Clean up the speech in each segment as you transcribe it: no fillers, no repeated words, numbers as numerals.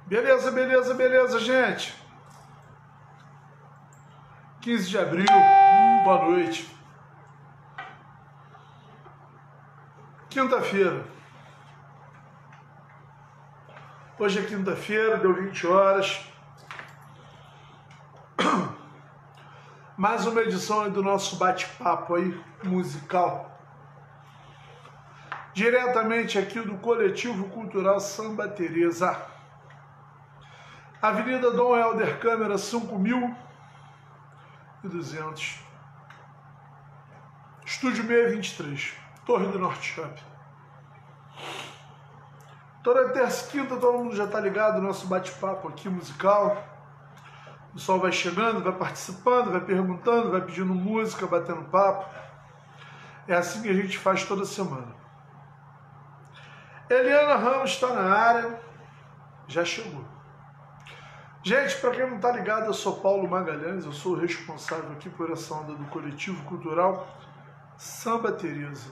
Beleza, beleza, beleza, gente. 15 de abril, boa noite. Quinta-feira. Hoje é quinta-feira, deu 20 horas. Mais uma edição aí do nosso bate-papo aí, musical. Diretamente aqui do Coletivo Cultural Samba Teresa. Avenida Dom Helder Câmara 5200. Estúdio 623, Torre do Norte Shopping. Toda terça e quinta todo mundo já tá ligado no nosso bate-papo aqui musical. O pessoal vai chegando, vai participando, vai perguntando, vai pedindo música, batendo papo. É assim que a gente faz toda semana. Eliana Ramos está na área, já chegou. Gente, para quem não está ligado, eu sou Paulo Magalhães, eu sou o responsável aqui por essa onda do Coletivo Cultural Samba Teresa.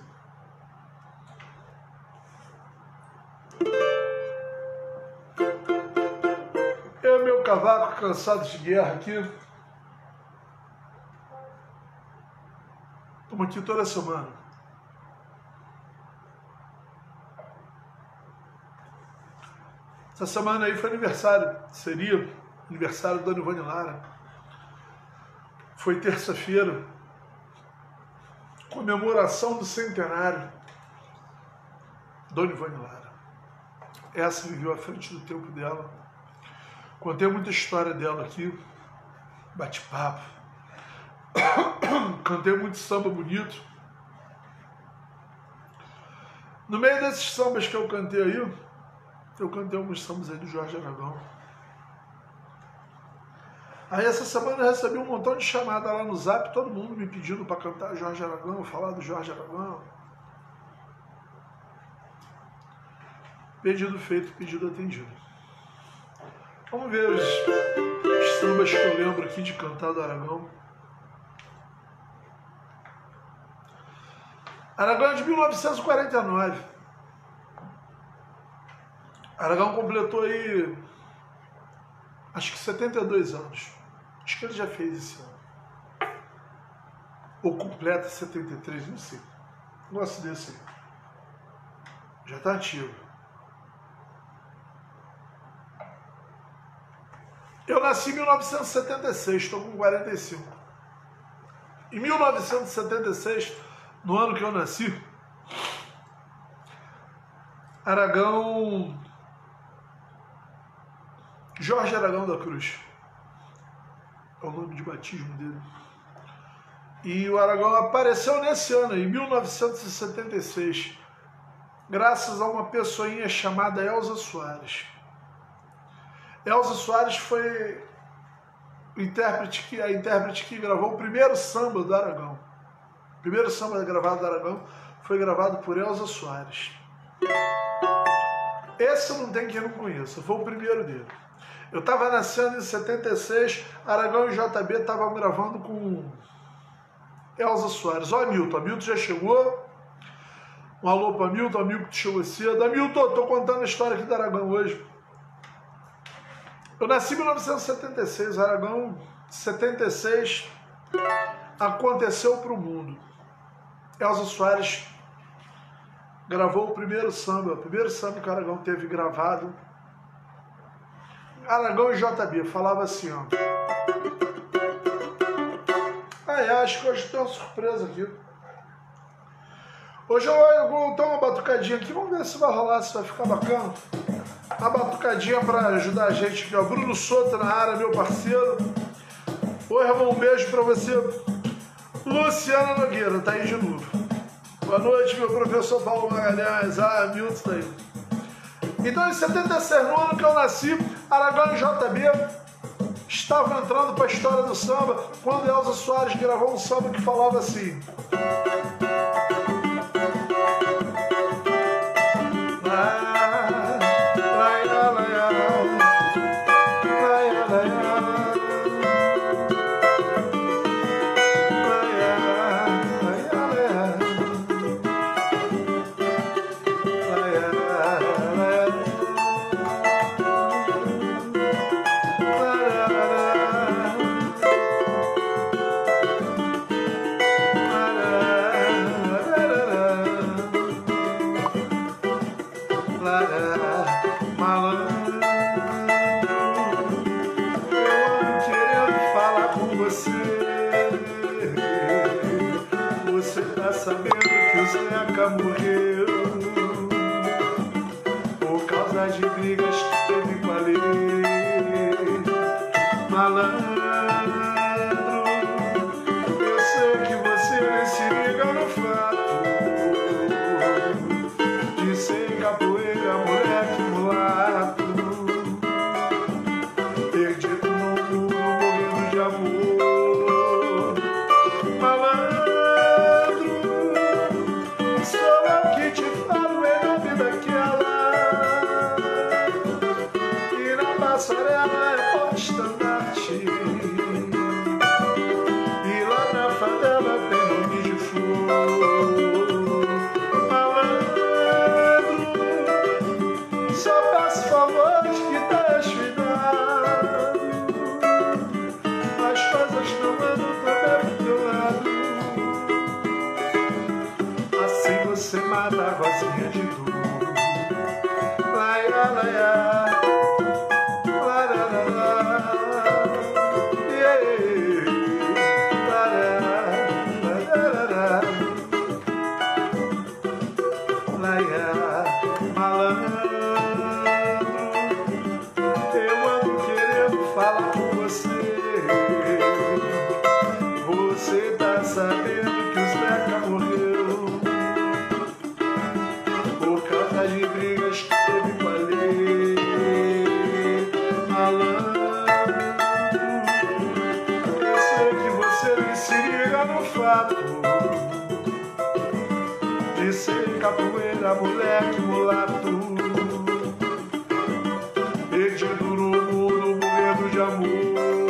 Eu e meu cavaco cansado de guerra aqui. Estamos aqui toda semana. Essa semana aí foi aniversário, seria aniversário da Dona Ivone Lara. Foi terça-feira, comemoração do centenário da Dona Ivone Lara. Essa viveu à frente do tempo dela. Contei muita história dela aqui, bate-papo. Cantei muito samba bonito. No meio desses sambas que eu cantei aí, eu cantei alguns sambas aí do Jorge Aragão. Aí essa semana eu recebi um montão de chamada lá no Zap, todo mundo me pedindo para cantar Jorge Aragão, falar do Jorge Aragão. Pedido feito, pedido atendido. Vamos ver os sambas que eu lembro aqui de cantar do Aragão. Aragão é de 1949. Aragão completou aí, acho que 72 anos. Acho que ele já fez esse ano. Ou completa 73, não sei. Um negócio desse aí. Já tá antigo. Eu nasci em 1976, estou com 45. Em 1976, no ano que eu nasci, Aragão... Jorge Aragão da Cruz. É o nome de batismo dele. E o Aragão apareceu nesse ano, em 1976, graças a uma pessoinha chamada Elza Soares. Elza Soares foi a intérprete que gravou o primeiro samba do Aragão. O primeiro samba gravado do Aragão foi gravado por Elza Soares. Esse não tem quem não conheça, foi o primeiro dele. Eu estava nascendo em 76, Aragão e JB estavam gravando com Elza Soares. Ó, Hamilton já chegou. Um alô para Hamilton, amigo que chegou cedo. Hamilton, estou contando a história aqui do Aragão hoje. Eu nasci em 1976, Aragão, 76, aconteceu para o mundo. Elza Soares gravou o primeiro samba que o Aragão teve gravado. Aragão e JB, falava assim, ó. Acho que hoje tem uma surpresa aqui. Hoje eu vou dar uma batucadinha aqui, vamos ver se vai rolar, se vai ficar bacana. Uma batucadinha para ajudar a gente aqui, ó. Bruno Soto na área, meu parceiro. Oi, Ramon, um beijo para você. Luciana Nogueira, tá aí de novo. Boa noite, meu professor Paulo Magalhães. Milton tá aí. Então, em 76, no ano que eu nasci, Aragão e JB estavam entrando para a história do samba quando Elza Soares gravou um samba que falava assim. sabendo que o Zeca morreu por causa de brigas que teve com a lei. Malandro, eu sei que você nem se liga no fato de ser capoeira, moleque mulato, perdido no mundo, morrendo de amor. Malandro, sou eu que te falo em nome daquela, e na passarela é porta-estandarte, e lá na favela tem nome de flor. Malandro, só peço favores que deixe cuidado, as coisas não andam também pro teu lado. Assim você mata a Rosinha de dor. Laia, laia, lararara, yeah, lararara, laia, malandro, eu ando querendo falar com você. Você tá sabendo que o Zeca morreu por causa de brigas que teve com a lei. Malandro, eu sei que você nem se liga no fato de ser capoeira, moleque mulato, perdido no mundo, morrendo de amor.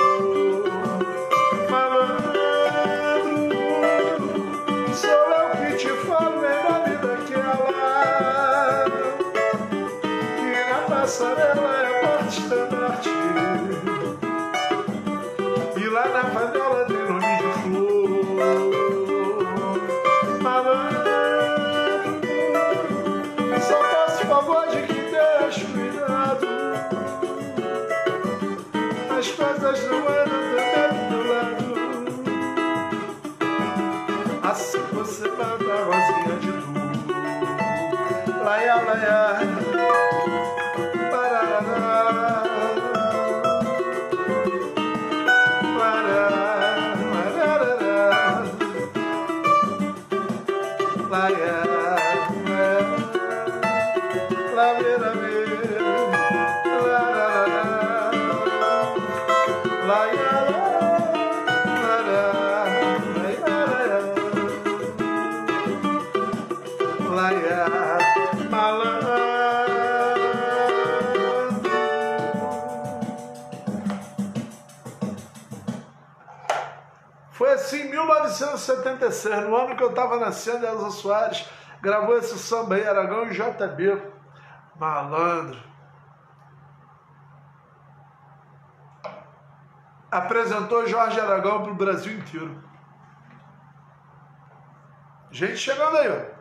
Passarela é porta-estandarte, e lá na favela tem nome de flor. Malandro, só faço favor de que deixe cuidado, as coisas não andam também do teu lado. Assim você mata a Rosinha de dor. Laia, laia, Foi assim em 1976, no ano que eu estava nascendo, Elza Soares gravou esse samba aí, Aragão e JB. Malandro. Apresentou Jorge Aragão para o Brasil inteiro. Gente chegando aí, ó.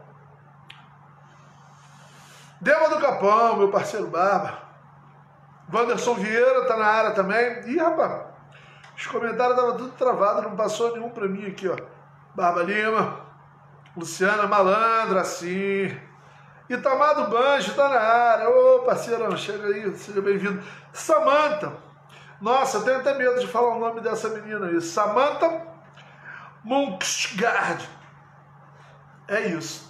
Dema do Capão, meu parceiro Barba. Wanderson Vieira tá na área também. Ih, rapaz, os comentários estavam tudo travado, não passou nenhum pra mim aqui, ó. Barba Lima, Luciana Malandro, assim. Itamar do Banjo tá na área. Ô, parceirão, chega aí, seja bem-vindo. Samantha. Nossa, eu tenho até medo de falar o nome dessa menina aí. Samantha Munksgaard. É isso.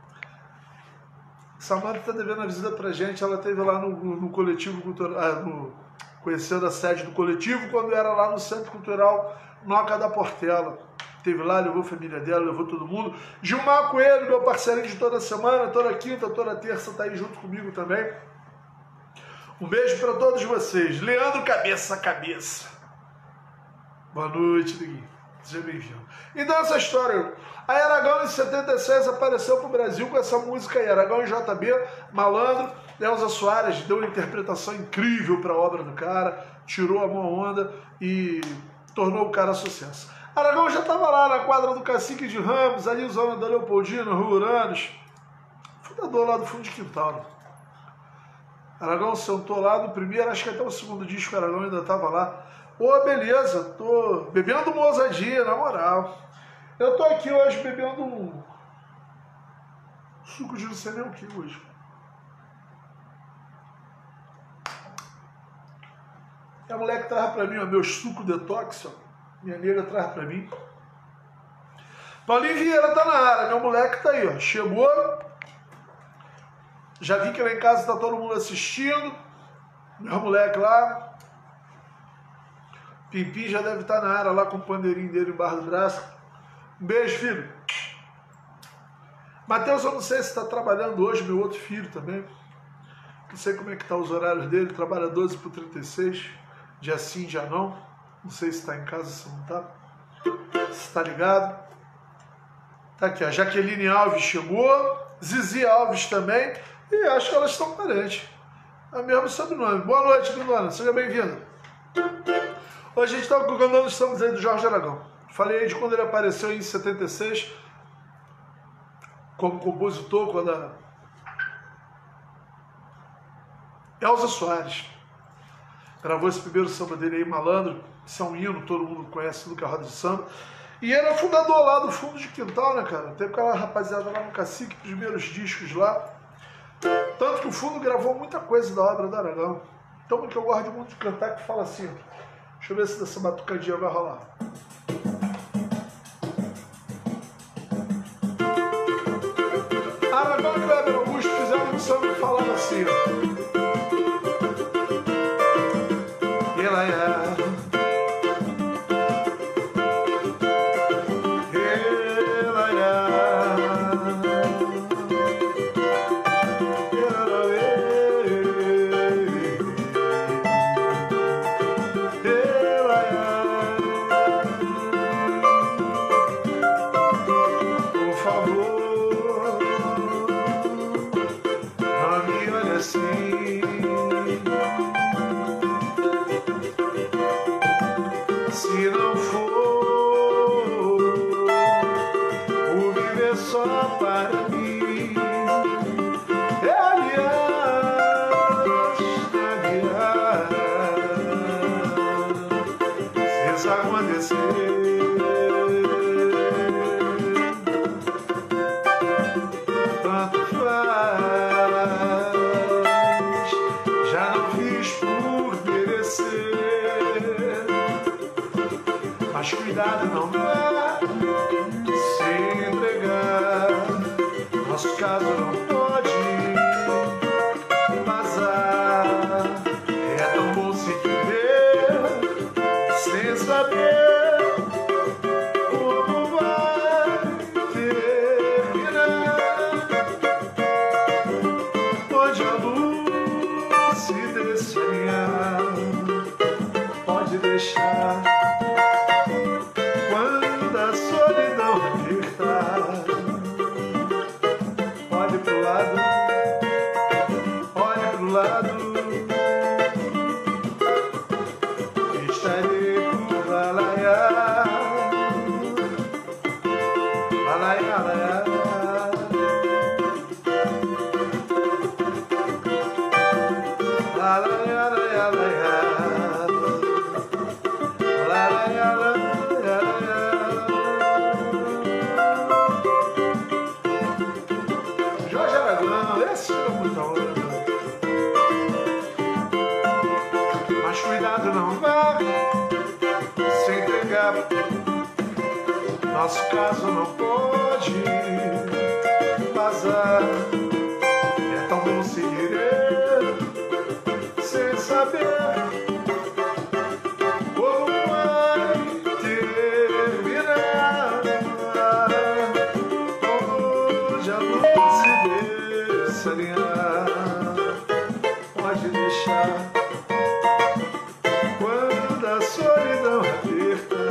Samantha tá devendo a visita pra gente. Ela esteve lá no Coletivo Cultural, conhecendo a sede do coletivo, quando era lá no Centro Cultural Noca da Portela. Esteve lá, levou a família dela, levou todo mundo. Gilmar Coelho, meu parceirinho de toda semana, toda quinta, toda terça, tá aí junto comigo também. Um beijo para todos vocês. Leandro Cabeça Cabeça. Boa noite, Liguinho. Seja bem-vindo. Então essa história, a Aragão em 76 apareceu pro Brasil com essa música aí, Aragão e JB, Malandro. Elza Soares deu uma interpretação incrível para a obra do cara, tirou a mão onda e tornou o cara sucesso. Aragão já estava lá na quadra do Cacique de Ramos, ali zona da Leopoldina, Rua Uranos, fundador lá do Fundo de Quintal. Aragão sentou lá no primeiro, acho que até o segundo disco, Aragão ainda estava lá. Ô, beleza, tô bebendo uma ousadia, na moral. Eu tô aqui hoje bebendo suco de não sei nem o que hoje. E a moleque traz pra mim, ó, meu suco detox, ó. Minha nega traz pra mim. Paulinho Vieira tá na área, meu moleque tá aí, ó. Chegou. Já vi que lá em casa tá todo mundo assistindo. Meu moleque lá. Pimpim já deve estar na área lá com o pandeirinho dele embaixo do braço. Um beijo, filho. Matheus, eu não sei se está trabalhando hoje, meu outro filho também. Não sei como é que tá os horários dele. Trabalha 12/36. Dia sim, dia não. Não sei se está em casa, se não está. Se está ligado. Tá aqui, a Jaqueline Alves chegou. Zizi Alves também. E acho que elas estão parentes. É o mesmo sobrenome. Boa noite, Lindona. Seja bem-vinda. Hoje a gente está colocando os sambas aí do Jorge Aragão. Falei aí de quando ele apareceu em 76 como compositor, quando a Elza Soares gravou esse primeiro samba dele aí, Malandro. Isso é um hino, todo mundo conhece, Lucas Roda de Samba. E ele é fundador lá do Fundo de Quintal, né, cara? Tem aquela rapaziada lá no Cacique, primeiros discos lá. Tanto que o Fundo gravou muita coisa da obra do Aragão. Então, que eu gosto muito de cantar, que fala assim, deixa eu ver se dessa batucadinha vai rolar. Aragão e Kleber Augusto fizeram um samba que falava assim, ó. Ela é... Mas cuidado, não dá se entregar. Nosso caso não pode vazar. É tão bom se viver sem saber como vai terminar. Onde a luz se desfriar, pode deixar. Nosso caso não pode vazar. É tão bom se querer sem saber como vai terminar. Hoje a luz se desaliar, pode deixar. Quando a solidão aperta,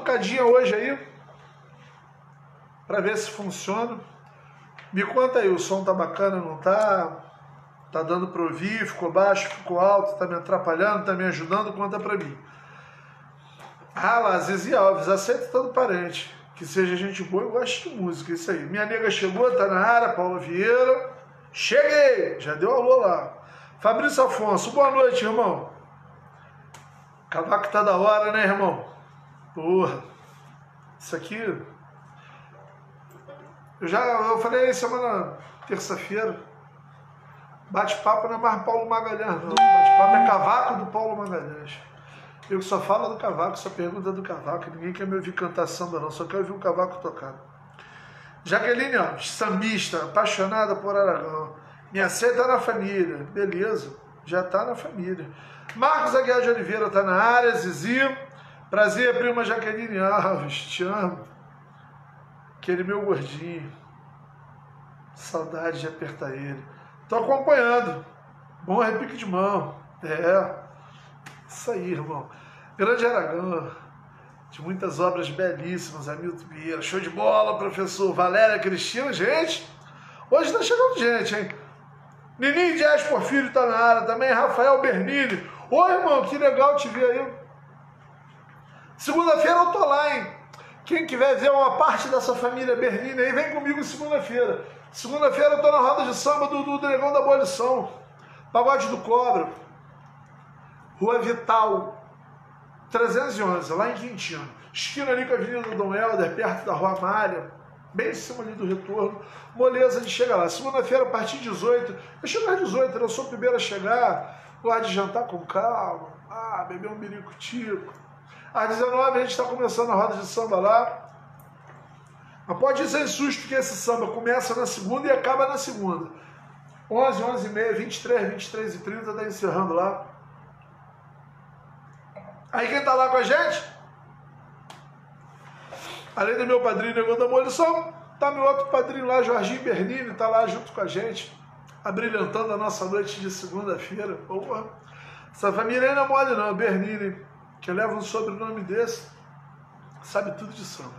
batucadinha hoje aí, para ver se funciona. Me conta aí, o som tá bacana, não tá? Tá dando para ouvir, ficou baixo, ficou alto, tá me atrapalhando, tá me ajudando? Conta para mim. Ah lá, Zizi Alves, aceita todo parente, que seja gente boa, eu gosto de música, isso aí. Minha nega chegou, tá na área, Paula Vieira. Cheguei! Já deu alô lá. Fabrício Afonso, boa noite, irmão. Cavaco tá da hora, né, irmão? Porra, isso aqui... Eu falei semana, terça-feira, bate-papo não é mais Paulo Magalhães, não. Bate-papo é cavaco do Paulo Magalhães. Eu que só falo do cavaco, só pergunta do cavaco. Ninguém quer me ouvir cantar samba, não. Só quer ouvir um cavaco tocar. Jaqueline Alves, sambista, apaixonada por Aragão. Me aceita na família. Beleza, já tá na família. Marcos Aguiar de Oliveira tá na área. Zizi. Prazer, prima Jaqueline Alves. Te amo. Aquele meu gordinho. Saudade de apertar ele. Tô acompanhando. Bom repique de mão. Isso aí, irmão. Grande Aragão. De muitas obras belíssimas. Hamilton Vieira. Show de bola, professor. Valéria Cristina. Gente, hoje tá chegando gente, hein? Nininho Dias Porfírio tá na área também. Rafael Bernini. Ô, irmão, que legal te ver aí. Segunda-feira eu tô lá, hein? Quem quiser ver uma parte dessa família Bernini aí, vem comigo segunda-feira. Segunda-feira eu tô na roda de samba do Dragão da Abolição. Pagode do Cobra. Rua Vital 311, lá em Quintino. Esquina ali com a Avenida Dom Helder, perto da Rua Amália. Bem em cima ali do retorno. Moleza de chegar lá. Segunda-feira, a partir de 18. Eu chego às 18, eu sou o primeiro a chegar. Gosto de jantar com calma. Beber um birico-tico. Às 19 a gente está começando a roda de samba lá. Mas pode ir sem susto que esse samba começa na segunda e acaba na segunda. 11, 11h30, 23, 23h30 está encerrando lá. Aí quem tá lá com a gente? Além do meu padrinho Negão da Abolição, tá meu outro padrinho lá, Jorginho Bernini, tá lá junto com a gente, abrilhantando a nossa noite de segunda-feira. Essa família aí não é mole não, Bernini, que leva um sobrenome desse, sabe tudo de samba.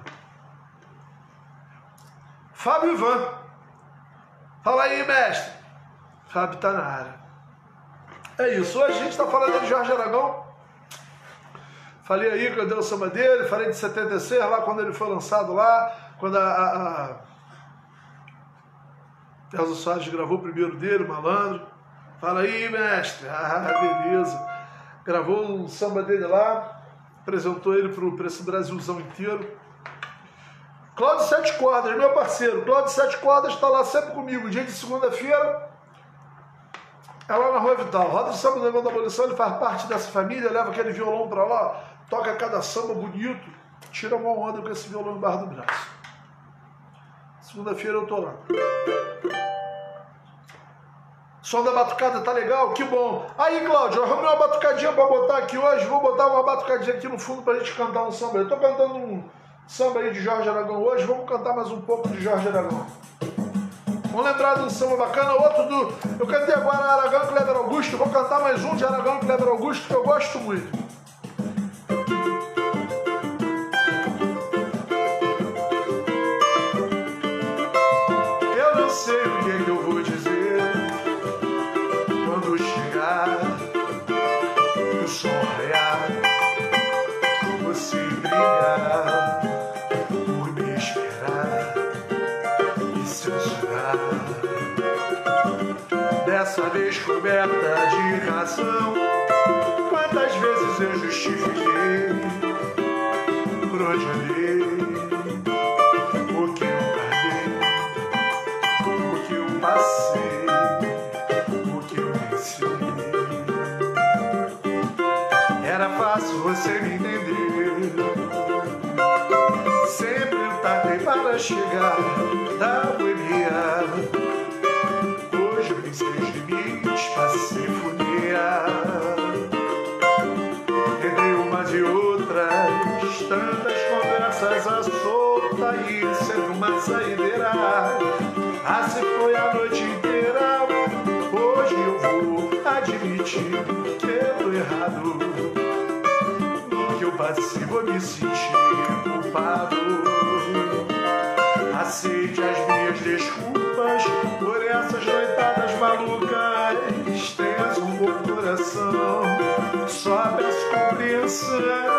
Fábio Ivan. Fala aí, mestre. Fábio tá na área. É isso, hoje a gente tá falando de Jorge Aragão. Falei aí que eu dei o samba dele, falei de 76, lá quando ele foi lançado lá, quando a Elza Soares gravou o primeiro dele, o Malandro. Fala aí, mestre. Beleza. Gravou um samba dele lá, apresentou ele para esse Brasilzão inteiro. Cláudio Sete Cordas, meu parceiro. Cláudio Sete Cordas está lá sempre comigo, dia de segunda-feira. É lá na Rua Vital. Roda de Samba do Negão da Abolição, ele faz parte dessa família, leva aquele violão pra lá, toca cada samba bonito, tira uma onda com esse violão embaixo do braço. Segunda-feira eu tô lá. Som da batucada tá legal? Que bom. Aí, Cláudio, eu arrumei uma batucadinha pra botar aqui hoje, vou botar uma batucadinha aqui no fundo pra gente cantar um samba. Eu tô cantando um samba aí de Jorge Aragão hoje, vamos cantar mais um pouco de Jorge Aragão. Vamos lembrar de um samba bacana, outro do... Eu cantei agora Aragão e Kleber Augusto, vou cantar mais um de Aragão e Kleber Augusto, que eu gosto muito. Eu não sei o que eu vou dizer quando chegar o sol raiar, você brilhar, por me esperar e censurar. Dessa vez coberta de razão, quantas vezes eu justifiquei por onde andei, o que eu guardei, o que eu passei, o que eu venci. Era fácil você me entender, sempre eu tardei para chegar da boemia. Passei funear entre umas e outras, tantas conversas à solta e sempre uma saideira. Assim foi a noite inteira. Hoje eu vou admitir que eu tô errado. No que eu passei vou me sentir culpado. Aceite as minhas desculpas por essas noitadas malucas. Tenhas um bom coração, só peço compreensão.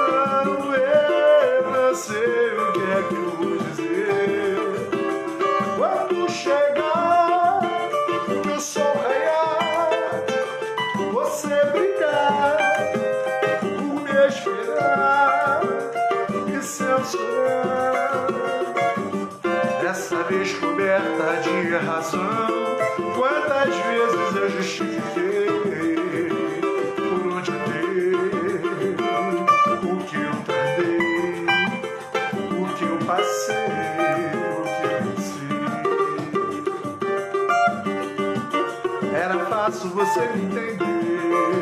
Eu não sei o que é que eu vou dizer quando chegar que o sol raiar, você brigar por me esperar e censurar. Dessa vez coberta de razão, quantas vezes eu justifiquei por onde andei, o que eu tardei, o que eu passei, o que eu venci. Era fácil você me entender,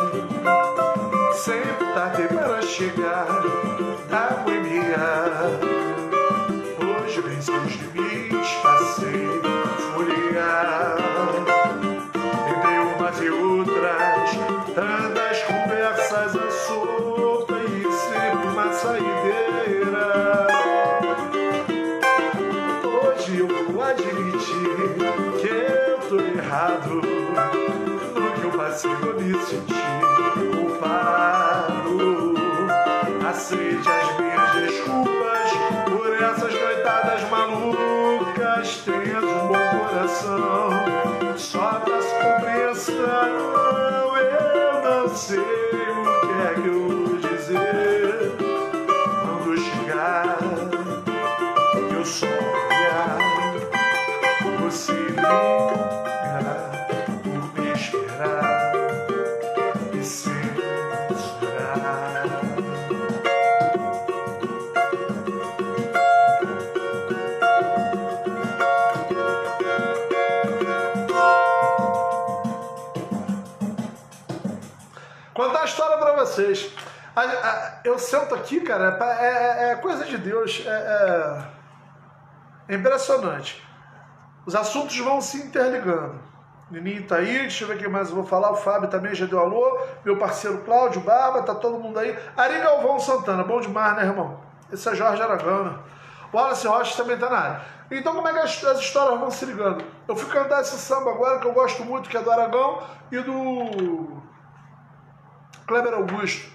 sempre tardei para chegar da boemia. Hoje venci os limites, passei folia. Entre umas e outras, tantas conversas à solta e sempre uma saideira. Hoje eu vou admitir que eu tô errado. No que eu passei eu me senti culpado. Aceite as minhas desculpas por essas noitadas malucas. Tenhas um bom coração, só peço compreensão. Eu não sei o que é que eu vou dizer quando chegar que eu só olhar, você brigar por me esperar e censurar. Contar a história pra vocês. Eu sento aqui, cara, é coisa de Deus, é impressionante. Os assuntos vão se interligando. Nininho tá aí, deixa eu ver quem mais eu vou falar. O Fábio também já deu alô. Meu parceiro Cláudio Barba, tá todo mundo aí. Ari Galvão Santana, bom demais, né, irmão? Esse é Jorge Aragão. O Wallace Rocha também tá na área. Então, como é que as histórias vão se ligando? Eu fui cantar esse samba agora, que eu gosto muito, que é do Aragão e do Kleber Augusto.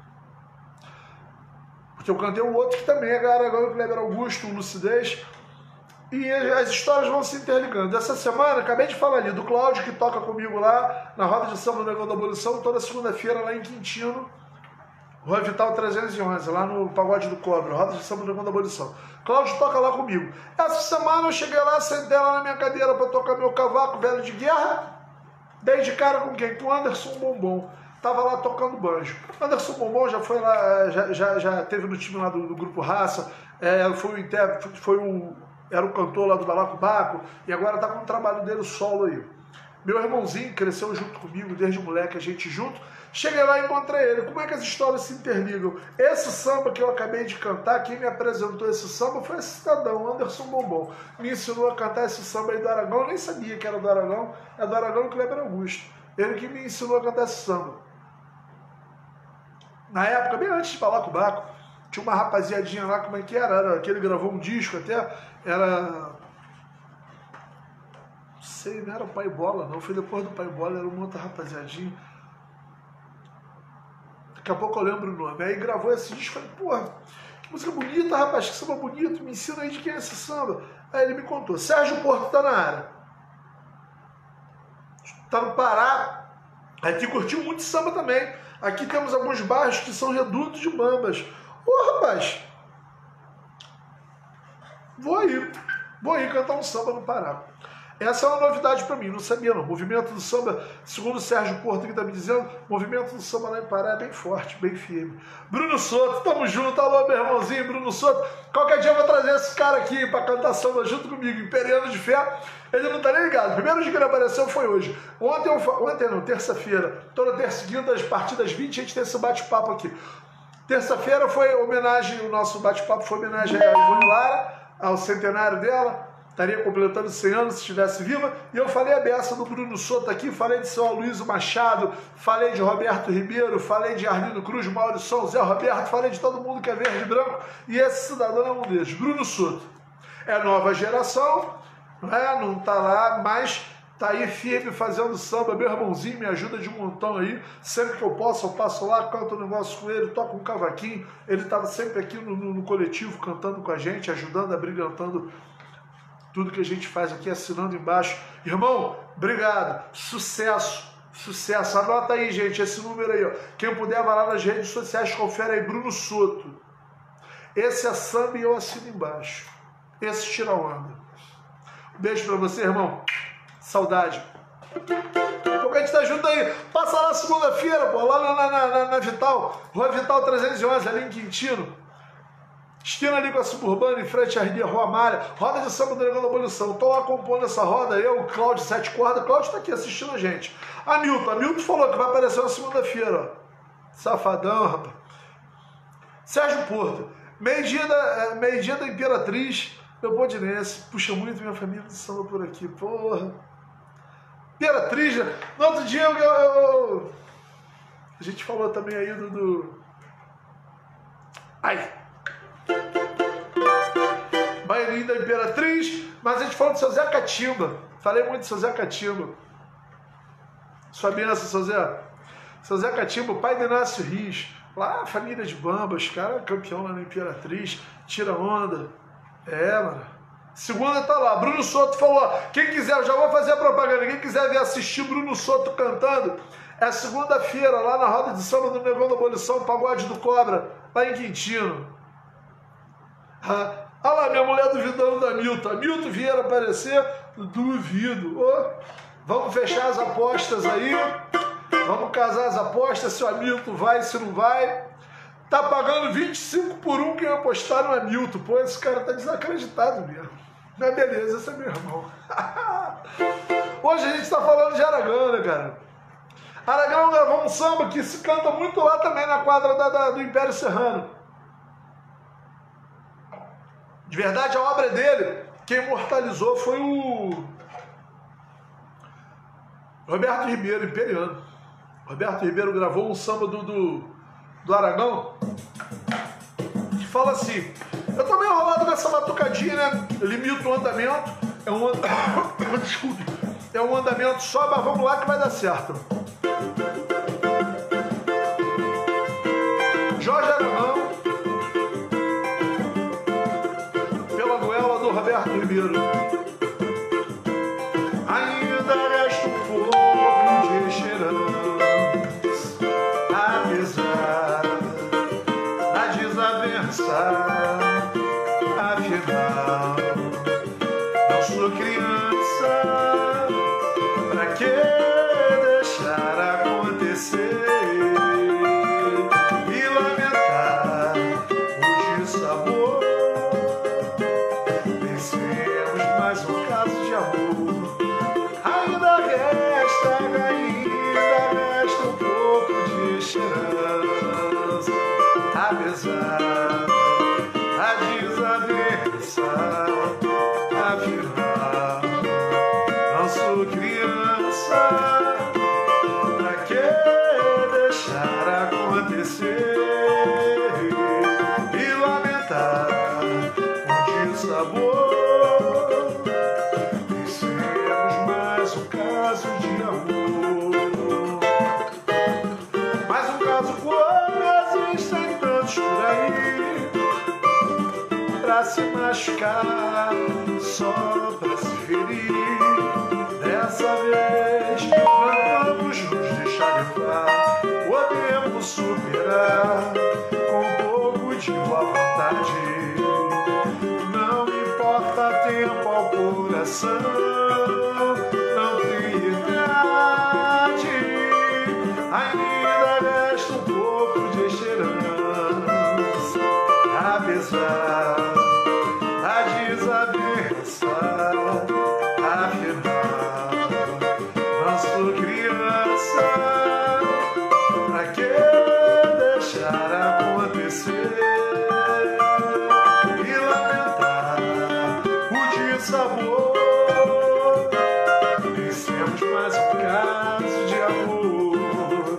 Porque eu cantei um outro que também é Aragão e Kleber Augusto, Lucidez. E as histórias vão se interligando. Essa semana, acabei de falar ali, do Cláudio, que toca comigo lá na roda de samba do Negão da Abolição, toda segunda-feira lá em Quintino, Rua Vital 311, lá no Pagode do Cobre, roda de samba do Negão da Abolição. Cláudio toca lá comigo. Essa semana eu cheguei lá, sentei lá na minha cadeira para tocar meu cavaco velho de guerra, dei de cara com quem? Com o Anderson Bombom. Tava lá tocando banjo. Anderson Bombom já foi lá, já teve no time lá do Grupo Raça, era o cantor lá do Balacobaco, e agora tá com o trabalho dele solo aí. Meu irmãozinho cresceu junto comigo, desde moleque, a gente junto. Cheguei lá e encontrei ele. Como é que as histórias se interligam? Esse samba que eu acabei de cantar, quem me apresentou esse samba foi esse cidadão, Anderson Bombom. Me ensinou a cantar esse samba aí do Aragão, eu nem sabia que era do Aragão, é do Aragão e Kleber Augusto. Ele que me ensinou a cantar esse samba. Na época, bem antes de Balacobaco, tinha uma rapaziadinha lá, como é que era? Que ele gravou um disco até, era... Não sei, não era o Pai Bola, não. Foi depois do Pai Bola, era uma outra rapaziadinha. Daqui a pouco eu lembro o nome. Aí gravou esse disco, falei, porra, que música bonita, rapaz, que samba bonito, me ensina aí de quem é esse samba. Aí ele me contou, Sérgio Porto tá na área. Tá no Pará, aqui curtiu muito samba também. Aqui temos alguns bairros que são redutos de bambas. Ô, rapaz, vou aí cantar um samba no Pará. Essa é uma novidade para mim, não sabia não. O movimento do samba, segundo o Sérgio Porto que está me dizendo, o movimento do samba lá em Pará é bem forte, bem firme. Bruno Soto, tamo junto, alô meu irmãozinho, Bruno Soto. Qualquer dia eu vou trazer esse cara aqui para cantar samba junto comigo, Imperiano de Fé. Ele não tá nem ligado. O primeiro dia que ele apareceu foi hoje. Ontem não, terça-feira. Toda terça e quinta, a partir das 20, a gente tem esse bate-papo aqui. Terça-feira foi homenagem, o nosso bate-papo foi homenagem a Ivone Lara, ao centenário dela. estaria completando 100 anos se estivesse viva, e eu falei a beça do Bruno Souto aqui, falei de seu Aloysio Machado, falei de Roberto Ribeiro, falei de Arlindo Cruz, Maurição, Zé Roberto, falei de todo mundo que é verde e branco, e esse cidadão é um deles, Bruno Souto. É nova geração, não está lá, mas está aí firme fazendo samba, meu irmãozinho me ajuda de um montão aí, sempre que eu posso eu passo lá, canto um negócio com ele, toco um cavaquinho, ele estava sempre aqui no coletivo cantando com a gente, ajudando, abrilhantando tudo que a gente faz aqui, assinando embaixo. Irmão, obrigado, sucesso, sucesso. Anota aí, gente, esse número aí, ó. Quem puder, vai lá nas redes sociais, confere aí, Bruno Souto. Esse é samba e eu assino embaixo. Esse tira onda. Um beijo pra você, irmão. Saudade. Porque a gente tá junto aí. Passa lá segunda-feira, pô, lá na Vital, Rua Vital 311, ali em Quintino. Esquina ali com a Suburbana, em frente à Rua Amália, roda de samba do Negão da Abolição. Tô lá compondo essa roda, eu, o Cláudio, 7 cordas. Cláudio tá aqui assistindo a gente. Hamilton falou que vai aparecer na segunda-feira, ó. Safadão, rapaz. Sérgio Porto, meio-dia da Imperatriz, Leopoldinense. Puxa muito minha família de samba por aqui, porra. Imperatriz, né? No outro dia a gente falou também aí Ai! Baianinho da Imperatriz, mas a gente falou do seu Zé Catimba. Falei muito do seu Zé Catimba. Sua benção, seu Zé. Seu Zé Catimba, pai de Inácio Rios. Lá, a família de Bambas, cara, campeão lá na Imperatriz, tira onda. Mano. Segunda tá lá. Bruno Souto falou, ó, quem quiser, eu já vou fazer a propaganda, quem quiser vir assistir Bruno Souto cantando, é segunda-feira, lá na roda de samba do Negão da Abolição, Pagode do Cobra, lá em Quintino. Olha lá, minha mulher duvidando da Milton. A Milton Vieira aparecer, duvido. Vamos fechar as apostas aí. Vamos casar as apostas, se o Hamilton vai, se não vai. Tá pagando 25 por 1 quem apostar no Hamilton. Pô, esse cara tá desacreditado mesmo. Mas beleza, esse é meu irmão. Hoje a gente tá falando de Aragão, né, cara? Aragão gravou um samba que se canta muito lá também na quadra do Império Serrano. De verdade, a obra dele, quem imortalizou foi o Roberto Ribeiro, imperiano. Roberto Ribeiro gravou um samba do Aragão que fala assim: eu tô meio enrolado nessa batucadinha, né? Eu limito o andamento, desculpe, é um andamento só, mas vamos lá que vai dar certo. Jorge Aragão, pela goela do Roberto Ribeiro. Ainda resta um pouco de esperança, apesar da desavença. Afinal, não sou criança, pra que deixar acontecer e lamentar o dissabor? Vencemos mais um caso de amor. Ainda resta um pouco de esperança, apesar da desavença. Afinal, não sou criança, pra que deixar acontecer e lamentar um dissabor? Vencemos mais um caso de amor. Mais um caso como existem tantos por aí, pra se machucar, só pra se ferir. Dessa vez não vamos nos deixar levar, podemos superar com um pouco de boa vontade. Não importa tempo ao coração, não tem idade. Ainda resta um pouco de esperança, apesar da desavença. Afinal, não sou criança, pra que deixar acontecer e lamentar o sabor. Vencemos mais um caso de amor.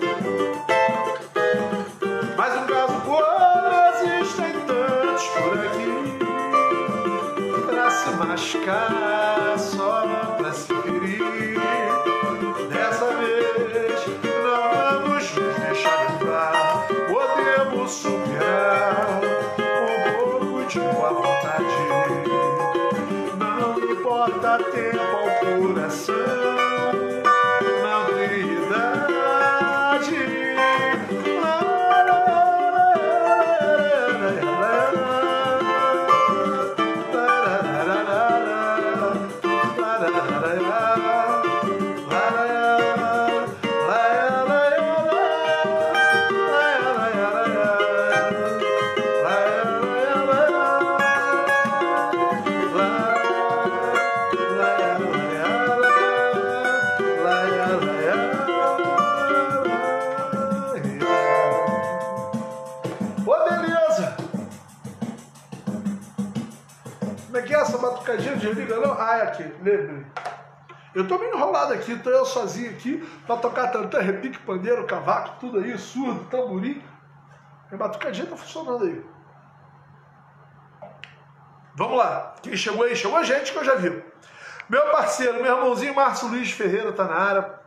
Mais um caso como existem tantos por aqui, pra se machucar, só pra se ferir. Dessa vez não vamos nos deixar levar, podemos superar com um pouco de boa vontade. Não importa tempo ou coração, não tem idade. Como é que é essa batucadinha? Desliga não? Ah, é aqui, lembrei. Eu tô meio enrolado aqui, tô eu sozinho aqui pra tocar tantã, repique, pandeiro, cavaco, tudo aí, surdo, tamborim. A batucadinha tá funcionando aí. Vamos lá. Quem chegou aí? Chegou a gente que eu já vi. Meu parceiro, meu irmãozinho Márcio Luiz Ferreira tá na área.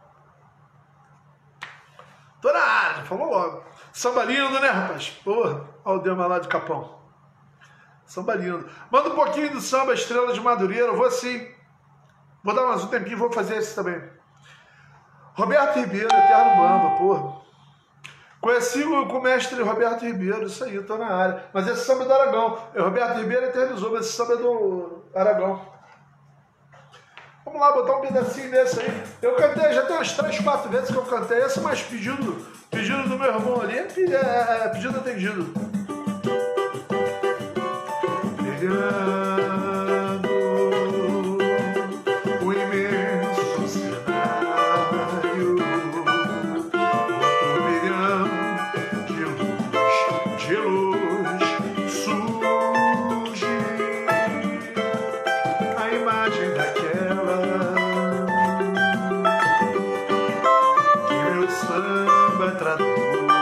Tô na área, falou logo. Samba lindo, né, rapaz? Porra, olha o Dema lá de Capão. Samba lindo. Manda um pouquinho do samba Estrela de Madureira. Vou sim. Vou dar mais um tempinho, vou fazer esse também. Roberto Ribeiro, Eterno Bamba, porra. Conheci com o mestre Roberto Ribeiro, isso aí, tô na área. Mas esse samba é do Aragão. O Roberto Ribeiro eternizou, mas esse samba é do Aragão. Vamos lá, botar um pedacinho desse aí. Eu cantei, já tem umas 3, 4 vezes que eu cantei esse, mas pedido do meu irmão ali é pedido atendido. Brilhando o imenso cenário, um milhão de luz surge a imagem daquela que meu samba traduz.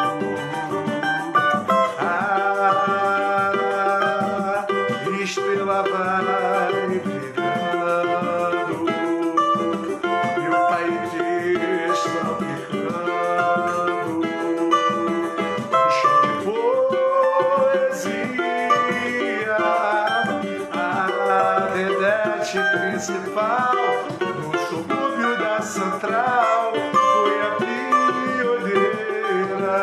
Estrela vai brilhando e o Pai está picando no chão de poesia. A vedete principal no subúrbio da Central foi a pioneira.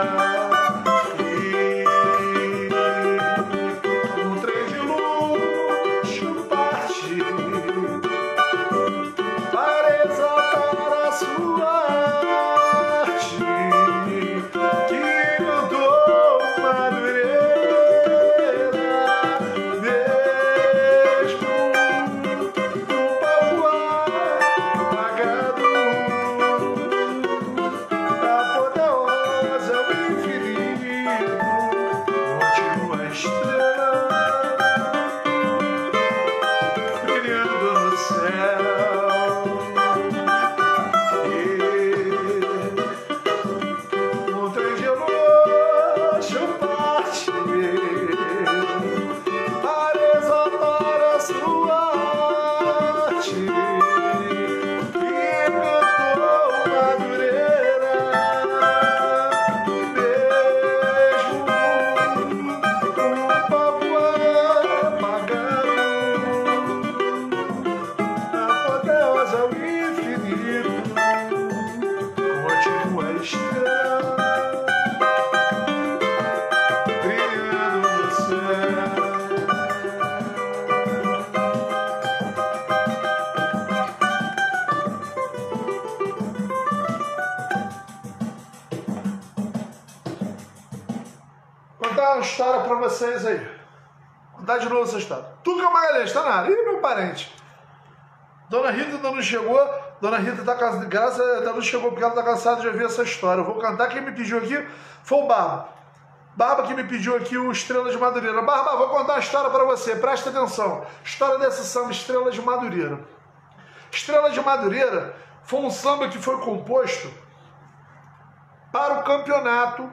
Contar uma história pra vocês aí. Contar de novo essa história. Tuca Magalhães, tá na área. Ih, meu parente. Dona Rita ainda não chegou. Dona Rita tá cansada. Graças a Deus não chegou porque ela tá cansada de ouvir essa história. Eu vou cantar. Quem me pediu aqui foi o Barba. Barba que me pediu aqui o Estrela de Madureira. Barba, vou contar uma história para você, presta atenção. História desse samba Estrela de Madureira. Estrela de Madureira foi um samba que foi composto para o campeonato,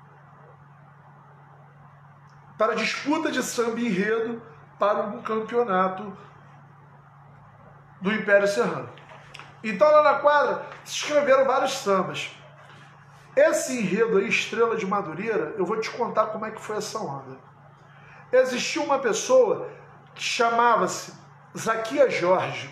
para a disputa de samba e enredo para um campeonato do Império Serrano. Então lá na quadra se escreveram vários sambas. Esse enredo aí, Estrela de Madureira, eu vou te contar como é que foi essa onda. Existia uma pessoa que chamava-se Zaquia Jorge.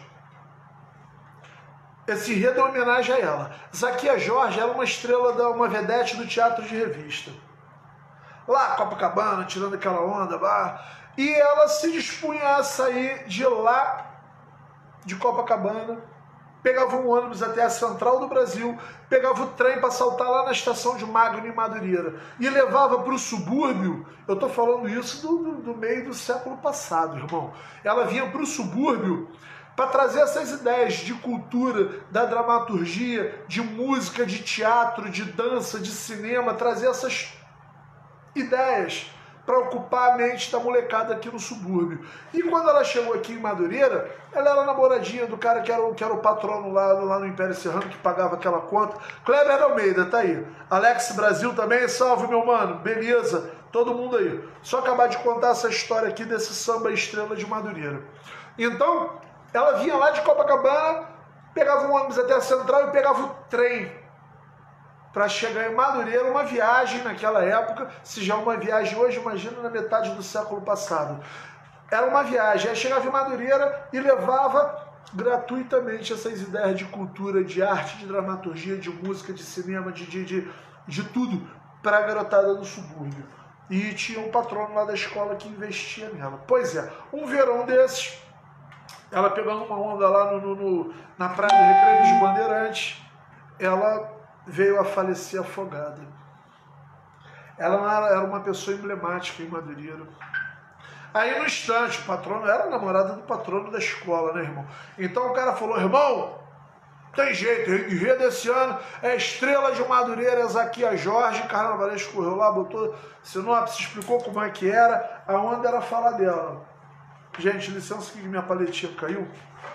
Esse enredo é uma homenagem a ela. Zaquia Jorge era uma estrela, uma vedete do teatro de revista. Lá, Copacabana, tirando aquela onda, e ela se dispunha a sair de lá, de Copacabana, pegava um ônibus até a Central do Brasil, pegava o trem para saltar lá na estação de Magno em Madureira e levava para o subúrbio. Eu estou falando isso do meio do século passado, irmão. Ela vinha para o subúrbio para trazer essas ideias de cultura, da dramaturgia, de música, de teatro, de dança, de cinema, trazer essas ideias para ocupar a mente da molecada aqui no subúrbio. E quando ela chegou aqui em Madureira, ela era namoradinha do cara que era o patrono lá no Império Serrano, que pagava aquela conta. Kleber Almeida, tá aí. Alex Brasil também, salve meu mano, beleza, todo mundo aí. Só acabar de contar essa história aqui desse samba Estrela de Madureira. Então, ela vinha lá de Copacabana, pegava um ônibus até a Central e pegava o trem para chegar em Madureira, uma viagem naquela época, se já uma viagem hoje, imagina na metade do século passado. Era uma viagem, aí chegava em Madureira e levava gratuitamente essas ideias de cultura, de arte, de dramaturgia, de música, de cinema, de tudo para a garotada do subúrbio. E tinha um patrono lá da escola que investia nela. Pois é, um verão desses, ela pegando uma onda lá na praia do Recreio dos Bandeirantes, ela veio a falecer afogada. Ela era uma pessoa emblemática em Madureira. Aí no instante, o patrono era a namorada do patrono da escola, né, irmão? Então o cara falou, irmão, tem jeito, o enredo desse ano é Estrela de Madureira, Zaquia Jorge, Carnavalesco correu lá, botou sinopse, explicou como é que era, a onda era falar dela. Gente, licença que minha paletinha caiu.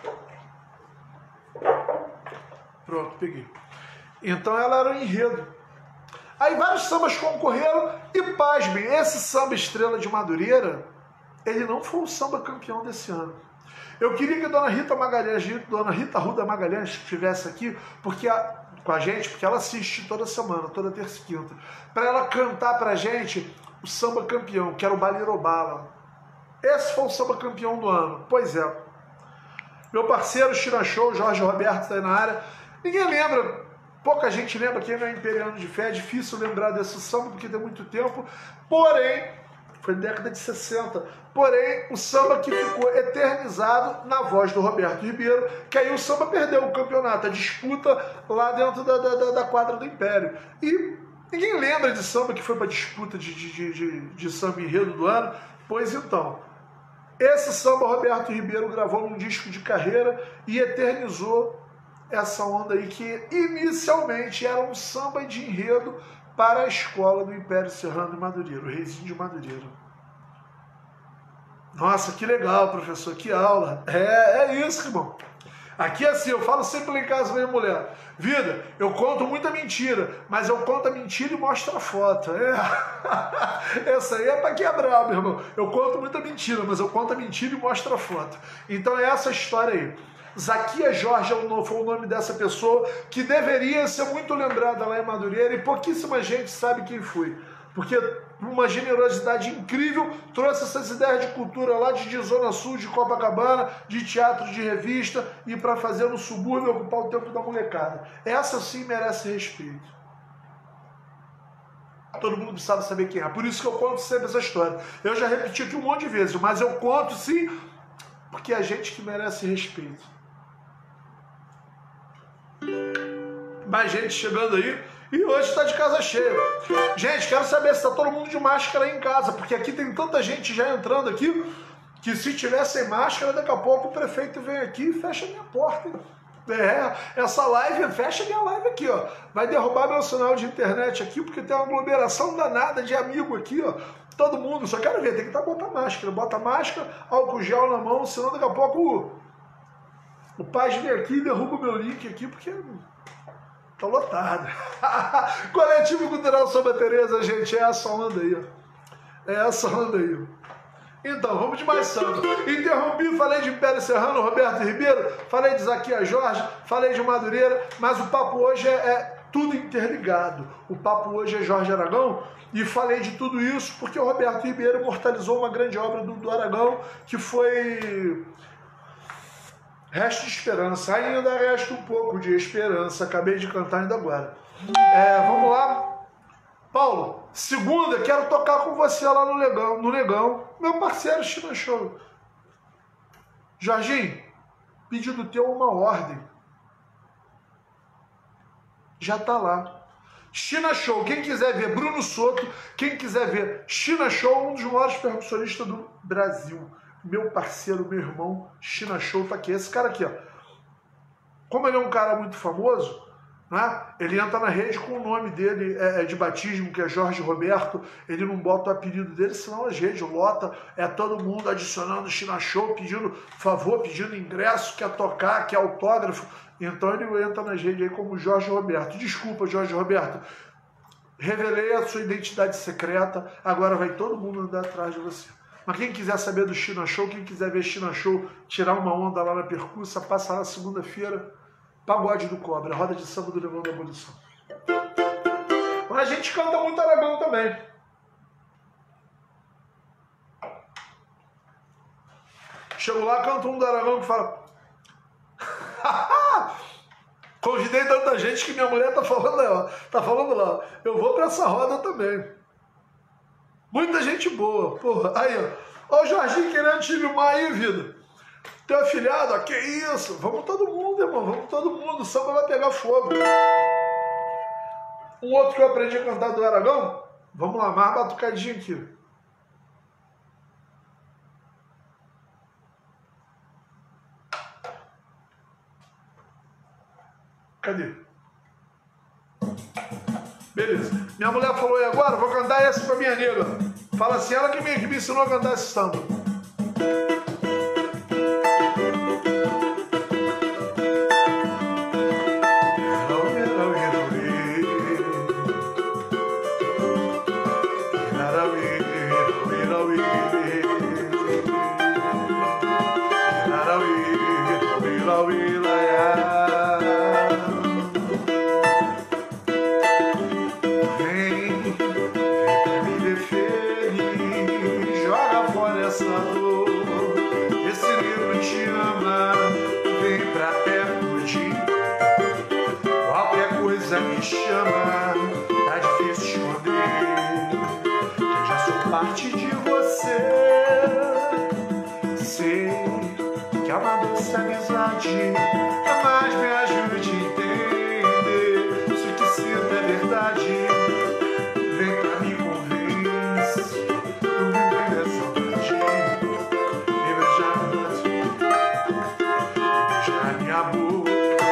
Pronto, peguei. Então ela era o enredo. Aí vários sambas concorreram e, pasmem, esse samba Estrela de Madureira, ele não foi o samba campeão desse ano. Eu queria que a dona Rita Magalhães, dona Rita Arruda Magalhães estivesse aqui com a gente, porque ela assiste toda semana, toda terça e quinta, para ela cantar pra gente o samba campeão, que era o Balirobala. Esse foi o samba campeão do ano. Pois é. Meu parceiro China Show, Jorge Roberto, está aí na área. Ninguém lembra. Pouca gente lembra, quem não é imperiano de fé, é difícil lembrar desse samba porque tem muito tempo, porém, foi na década de 60, porém, o samba que ficou eternizado na voz do Roberto Ribeiro, que aí o samba perdeu o campeonato, a disputa lá dentro da quadra do Império. E ninguém lembra de samba que foi para disputa de samba enredo do ano, pois então, esse samba Roberto Ribeiro gravou num disco de carreira e eternizou essa onda aí que inicialmente era um samba de enredo para a escola do Império Serrano de Madureira, o Reizinho de Madureira. Nossa, que legal, professor, que aula. É isso, irmão. Aqui é assim, eu falo sempre lá em casa pra minha mulher, vida, eu conto muita mentira, mas eu conto a mentira e mostro a foto. Essa aí é pra quebrar, meu irmão. Eu conto muita mentira, mas eu conto a mentira e mostro a foto. Então é essa história aí. Zaquia Jorge foi o nome dessa pessoa que deveria ser muito lembrada lá em Madureira e pouquíssima gente sabe quem foi. Porque uma generosidade incrível trouxe essas ideias de cultura lá de Zona Sul, de Copacabana, de teatro de revista e para fazer no subúrbio ocupar o tempo da molecada. Essa sim merece respeito. Todo mundo precisava saber quem é. Por isso que eu conto sempre essa história. Eu já repeti aqui um monte de vezes, mas eu conto sim porque é gente que merece respeito. Mais gente chegando aí e hoje está de casa cheia. Gente, quero saber se está todo mundo de máscara aí em casa, porque aqui tem tanta gente já entrando aqui que se tiver sem máscara, daqui a pouco o prefeito vem aqui e fecha a minha porta. Hein? Essa live, fecha minha live aqui, ó. Vai derrubar meu sinal de internet aqui, porque tem uma aglomeração danada de amigo aqui, ó. Todo mundo, só quero ver, tem que botar máscara. Bota máscara, álcool gel na mão, senão daqui a pouco o Paz vem aqui e derruba o meu link aqui, porque tá lotado. Coletivo Cultural Santa Teresa, gente, é essa onda aí, ó. É essa onda aí. Então, vamos de mais samba. Interrompi, falei de Império Serrano, Roberto Ribeiro, falei de Zaquias Jorge, falei de Madureira, mas o papo hoje é tudo interligado. O papo hoje é Jorge Aragão, e falei de tudo isso porque o Roberto Ribeiro imortalizou uma grande obra do Aragão, que foi Resto de Esperança. Ainda resta um pouco de esperança, acabei de cantar ainda agora. Vamos lá. Paulo, segunda, quero tocar com você lá no Negão, meu parceiro China Show. Jorginho, pedido teu uma ordem. Já tá lá. China Show, quem quiser ver Bruno Soto, quem quiser ver China Show, um dos maiores percussionistas do Brasil. Meu parceiro, meu irmão, China Show tá aqui. Esse cara aqui, ó. Como ele é um cara muito famoso, né? Ele entra na rede com o nome dele de batismo, que é Jorge Roberto. Ele não bota o apelido dele, senão as redes lota. É todo mundo adicionando China Show, pedindo favor, pedindo ingresso, quer tocar, quer autógrafo. Então ele entra na rede aí como Jorge Roberto. Desculpa, Jorge Roberto. Revelei a sua identidade secreta. Agora vai todo mundo andar atrás de você. Mas quem quiser saber do China Show, quem quiser ver China Show, tirar uma onda lá na percussa, passa lá segunda-feira. Pagode do Cobra, roda de samba do Negão da Abolição. Mas a gente canta muito Aragão também. Chego lá, canto um do Aragão que fala... Convidei tanta gente que minha mulher tá falando lá. Eu vou pra essa roda também. Muita gente boa. Porra. Aí, ó. Ó o Jorginho querendo te filmar aí, vida. Teu afilhado, ó, que isso? Vamos todo mundo, irmão, vamos todo mundo, o samba vai pegar fogo. Um outro que eu aprendi a cantar do Aragão, vamos lá, mais batucadinho aqui. Cadê? Beleza. Minha mulher falou, e agora? Vou cantar essa pra minha nega. Fala assim, ela que me ensinou a cantar esse samba. Me chama, tá difícil esconder, eu já sou parte de você. Sei que é uma doce amizade, mas me ajude a entender se o que sinto é verdade. Vem pra me convence, não me vem essa saudade. Me beijar no braço, beijar minha boca.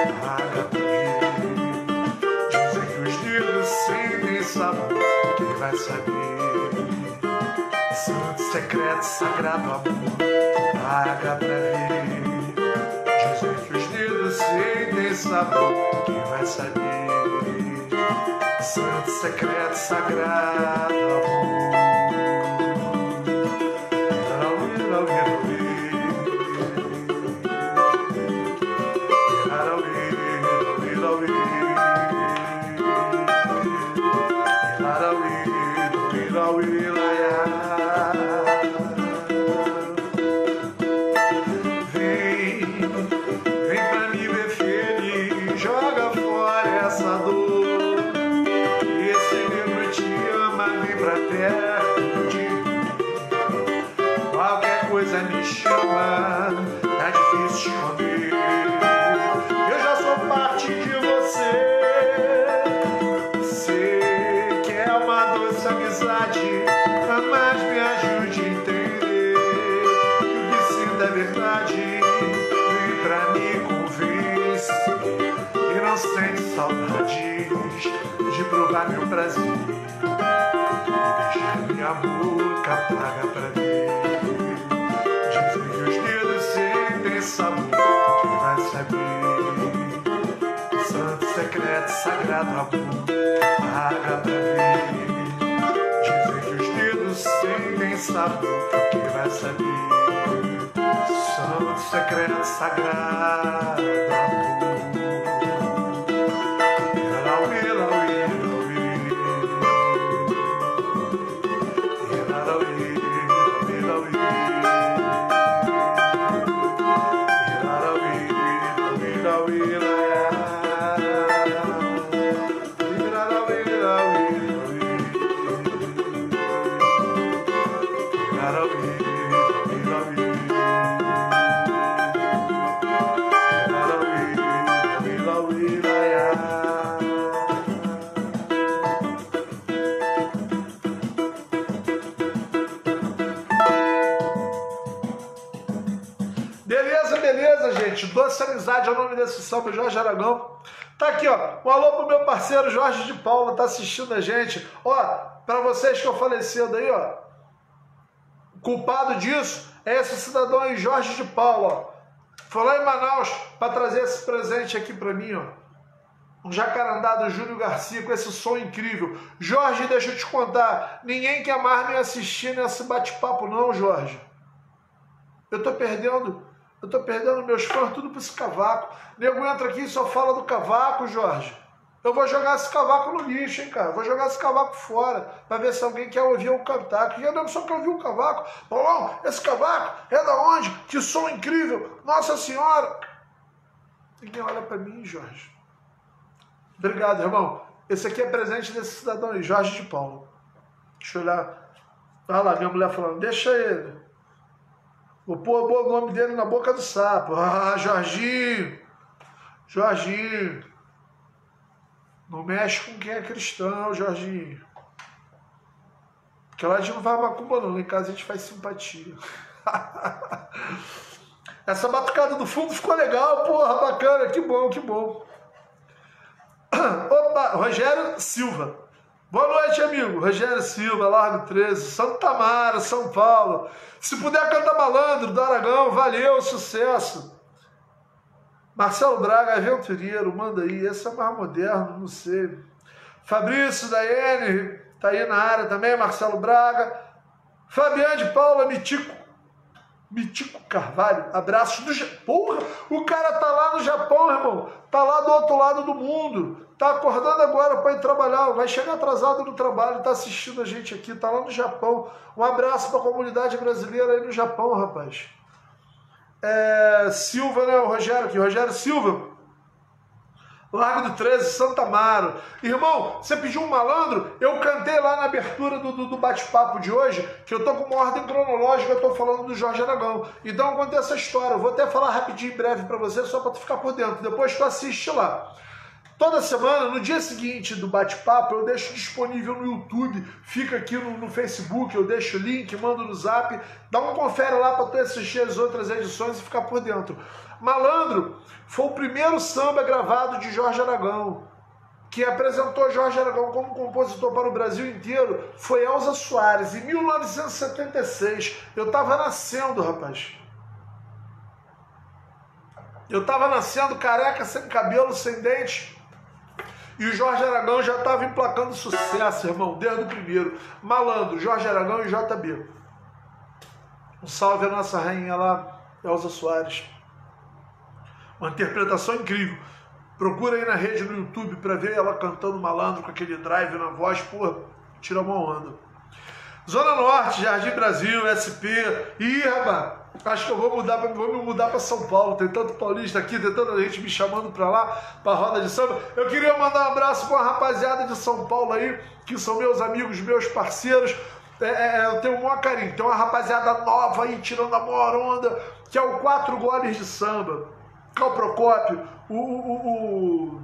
Quem vai saber? Santo, secreto, sagrado amor, paga pra ver. Dizem que os dedos sentem sabor. Quem vai saber? Santo, secreto, sagrado amor. Me chama, tá difícil esconder. Eu já sou parte de você. Sei que é uma doce amizade, mas me ajude a entender que o que sinto é verdade. Vem pra mim. não sente saudades de provar meu prazer. Deixa minha boca paga pra ver. Dizem que os dedos sentem sabor, quem vai saber? Santo, secreto, sagrado amor, paga pra ver. Dizem que os dedos sentem sabor, quem vai saber? Santo, secreto, sagrado amor. Beleza, gente? Doce Amizade é o nome desse samba, Jorge Aragão. Tá aqui, ó. Um alô pro meu parceiro Jorge de Paula, tá assistindo a gente. Ó, pra vocês que eu falei cedo aí, ó. O culpado disso é esse cidadão aí, Jorge de Paula, ó. Foi lá em Manaus pra trazer esse presente aqui pra mim, ó. Um jacarandá do Júlio Garcia com esse som incrível. Jorge, deixa eu te contar. Ninguém quer mais me assistir nesse bate-papo não, Jorge. Eu tô perdendo meus fãs tudo pra esse cavaco. Nego entra aqui e só fala do cavaco, Jorge. Eu vou jogar esse cavaco no lixo, hein, cara. Vou jogar esse cavaco fora pra ver se alguém quer ouvir eu cantar. Que eu só quero ouvir o cavaco. Paulão, esse cavaco é da onde? Que som incrível. Nossa Senhora. Ninguém olha pra mim, Jorge. Obrigado, irmão. Esse aqui é presente desse cidadão aí, Jorge de Paula. Deixa eu olhar. Olha lá, minha mulher falando, deixa ele. Vou pôr o nome dele na boca do sapo. Ah, Jorginho. Jorginho. Não mexe com quem é cristão, Jorginho. Porque lá a gente não faz macumba não, lá em casa a gente faz simpatia. Essa batucada do fundo ficou legal, porra, bacana, que bom, que bom. Opa, Rogério Silva. Boa noite, amigo. Rogério Silva, Largo 13, Santa Mara, São Paulo. Se puder cantar Malandro, do Aragão, valeu, sucesso. Marcelo Braga, aventureiro, manda aí. Esse é mais moderno, não sei. Fabrício da N, tá aí na área também, Marcelo Braga. Fabiano de Paula, Mitico Carvalho, abraços do Japão. Porra, o cara tá lá no Japão, irmão. Tá lá do outro lado do mundo. Tá acordando agora para ir trabalhar. Vai chegar atrasado no trabalho. Tá assistindo a gente aqui. Tá lá no Japão. Um abraço para a comunidade brasileira aí no Japão, rapaz. Silva, né? O Rogério aqui. Rogério Silva. Largo do 13, Santa Amaro. Irmão, você pediu um malandro? Eu cantei lá na abertura do bate-papo de hoje, que eu tô com uma ordem cronológica, eu tô falando do Jorge Aragão. Então eu contei essa história. Eu vou até falar rapidinho, em breve pra você, só pra tu ficar por dentro. Depois tu assiste lá. Toda semana, no dia seguinte do bate-papo, eu deixo disponível no YouTube, fica aqui no Facebook, eu deixo o link, mando no Zap, dá um confere lá para tu assistir as outras edições e ficar por dentro. Malandro foi o primeiro samba gravado de Jorge Aragão. Quem apresentou Jorge Aragão como compositor para o Brasil inteiro foi Elza Soares, em 1976. Eu estava nascendo, rapaz. Eu estava nascendo careca, sem cabelo, sem dente. E o Jorge Aragão já estava emplacando sucesso, irmão, desde o primeiro. Malandro, Jorge Aragão e JB. Um salve à nossa rainha lá, Elza Soares. Uma interpretação incrível. Procura aí na rede, no YouTube, para ver ela cantando Malandro com aquele drive na voz. Pô, tira uma onda. Zona Norte, Jardim Brasil, SP. Ih, rapaz, acho que eu vou me mudar para São Paulo. Tem tanto paulista aqui, tem tanta gente me chamando para lá, para roda de samba. Eu queria mandar um abraço para uma rapaziada de São Paulo aí, que são meus amigos, meus parceiros. Eu tenho um maior carinho. Tem uma rapaziada nova aí, tirando a maior onda, que é o 4 Goles de Samba. Cal Procópio,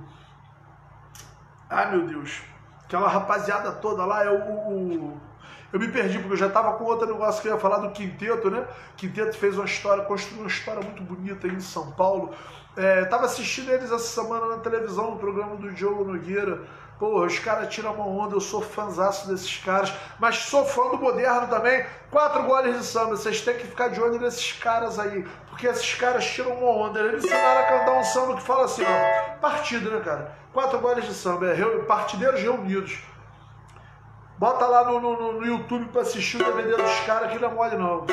ai, meu Deus. Aquela rapaziada toda lá é Eu me perdi, porque eu já estava com outro negócio que eu ia falar do Quinteto, né? Quinteto fez uma história, construiu uma história muito bonita aí em São Paulo. Tava assistindo eles essa semana na televisão, no programa do Diogo Nogueira. Pô, os caras tiram uma onda, eu sou fãzaço desses caras, mas sou fã do moderno também. 4 goles de samba, vocês têm que ficar de olho nesses caras aí, porque esses caras tiram uma onda. Eles ensinaram a cantar um samba que fala assim, ó, partido, né, cara? 4 goles de samba, partideiros reunidos. Bota lá no YouTube pra assistir o DVD dos caras, que não é mole não.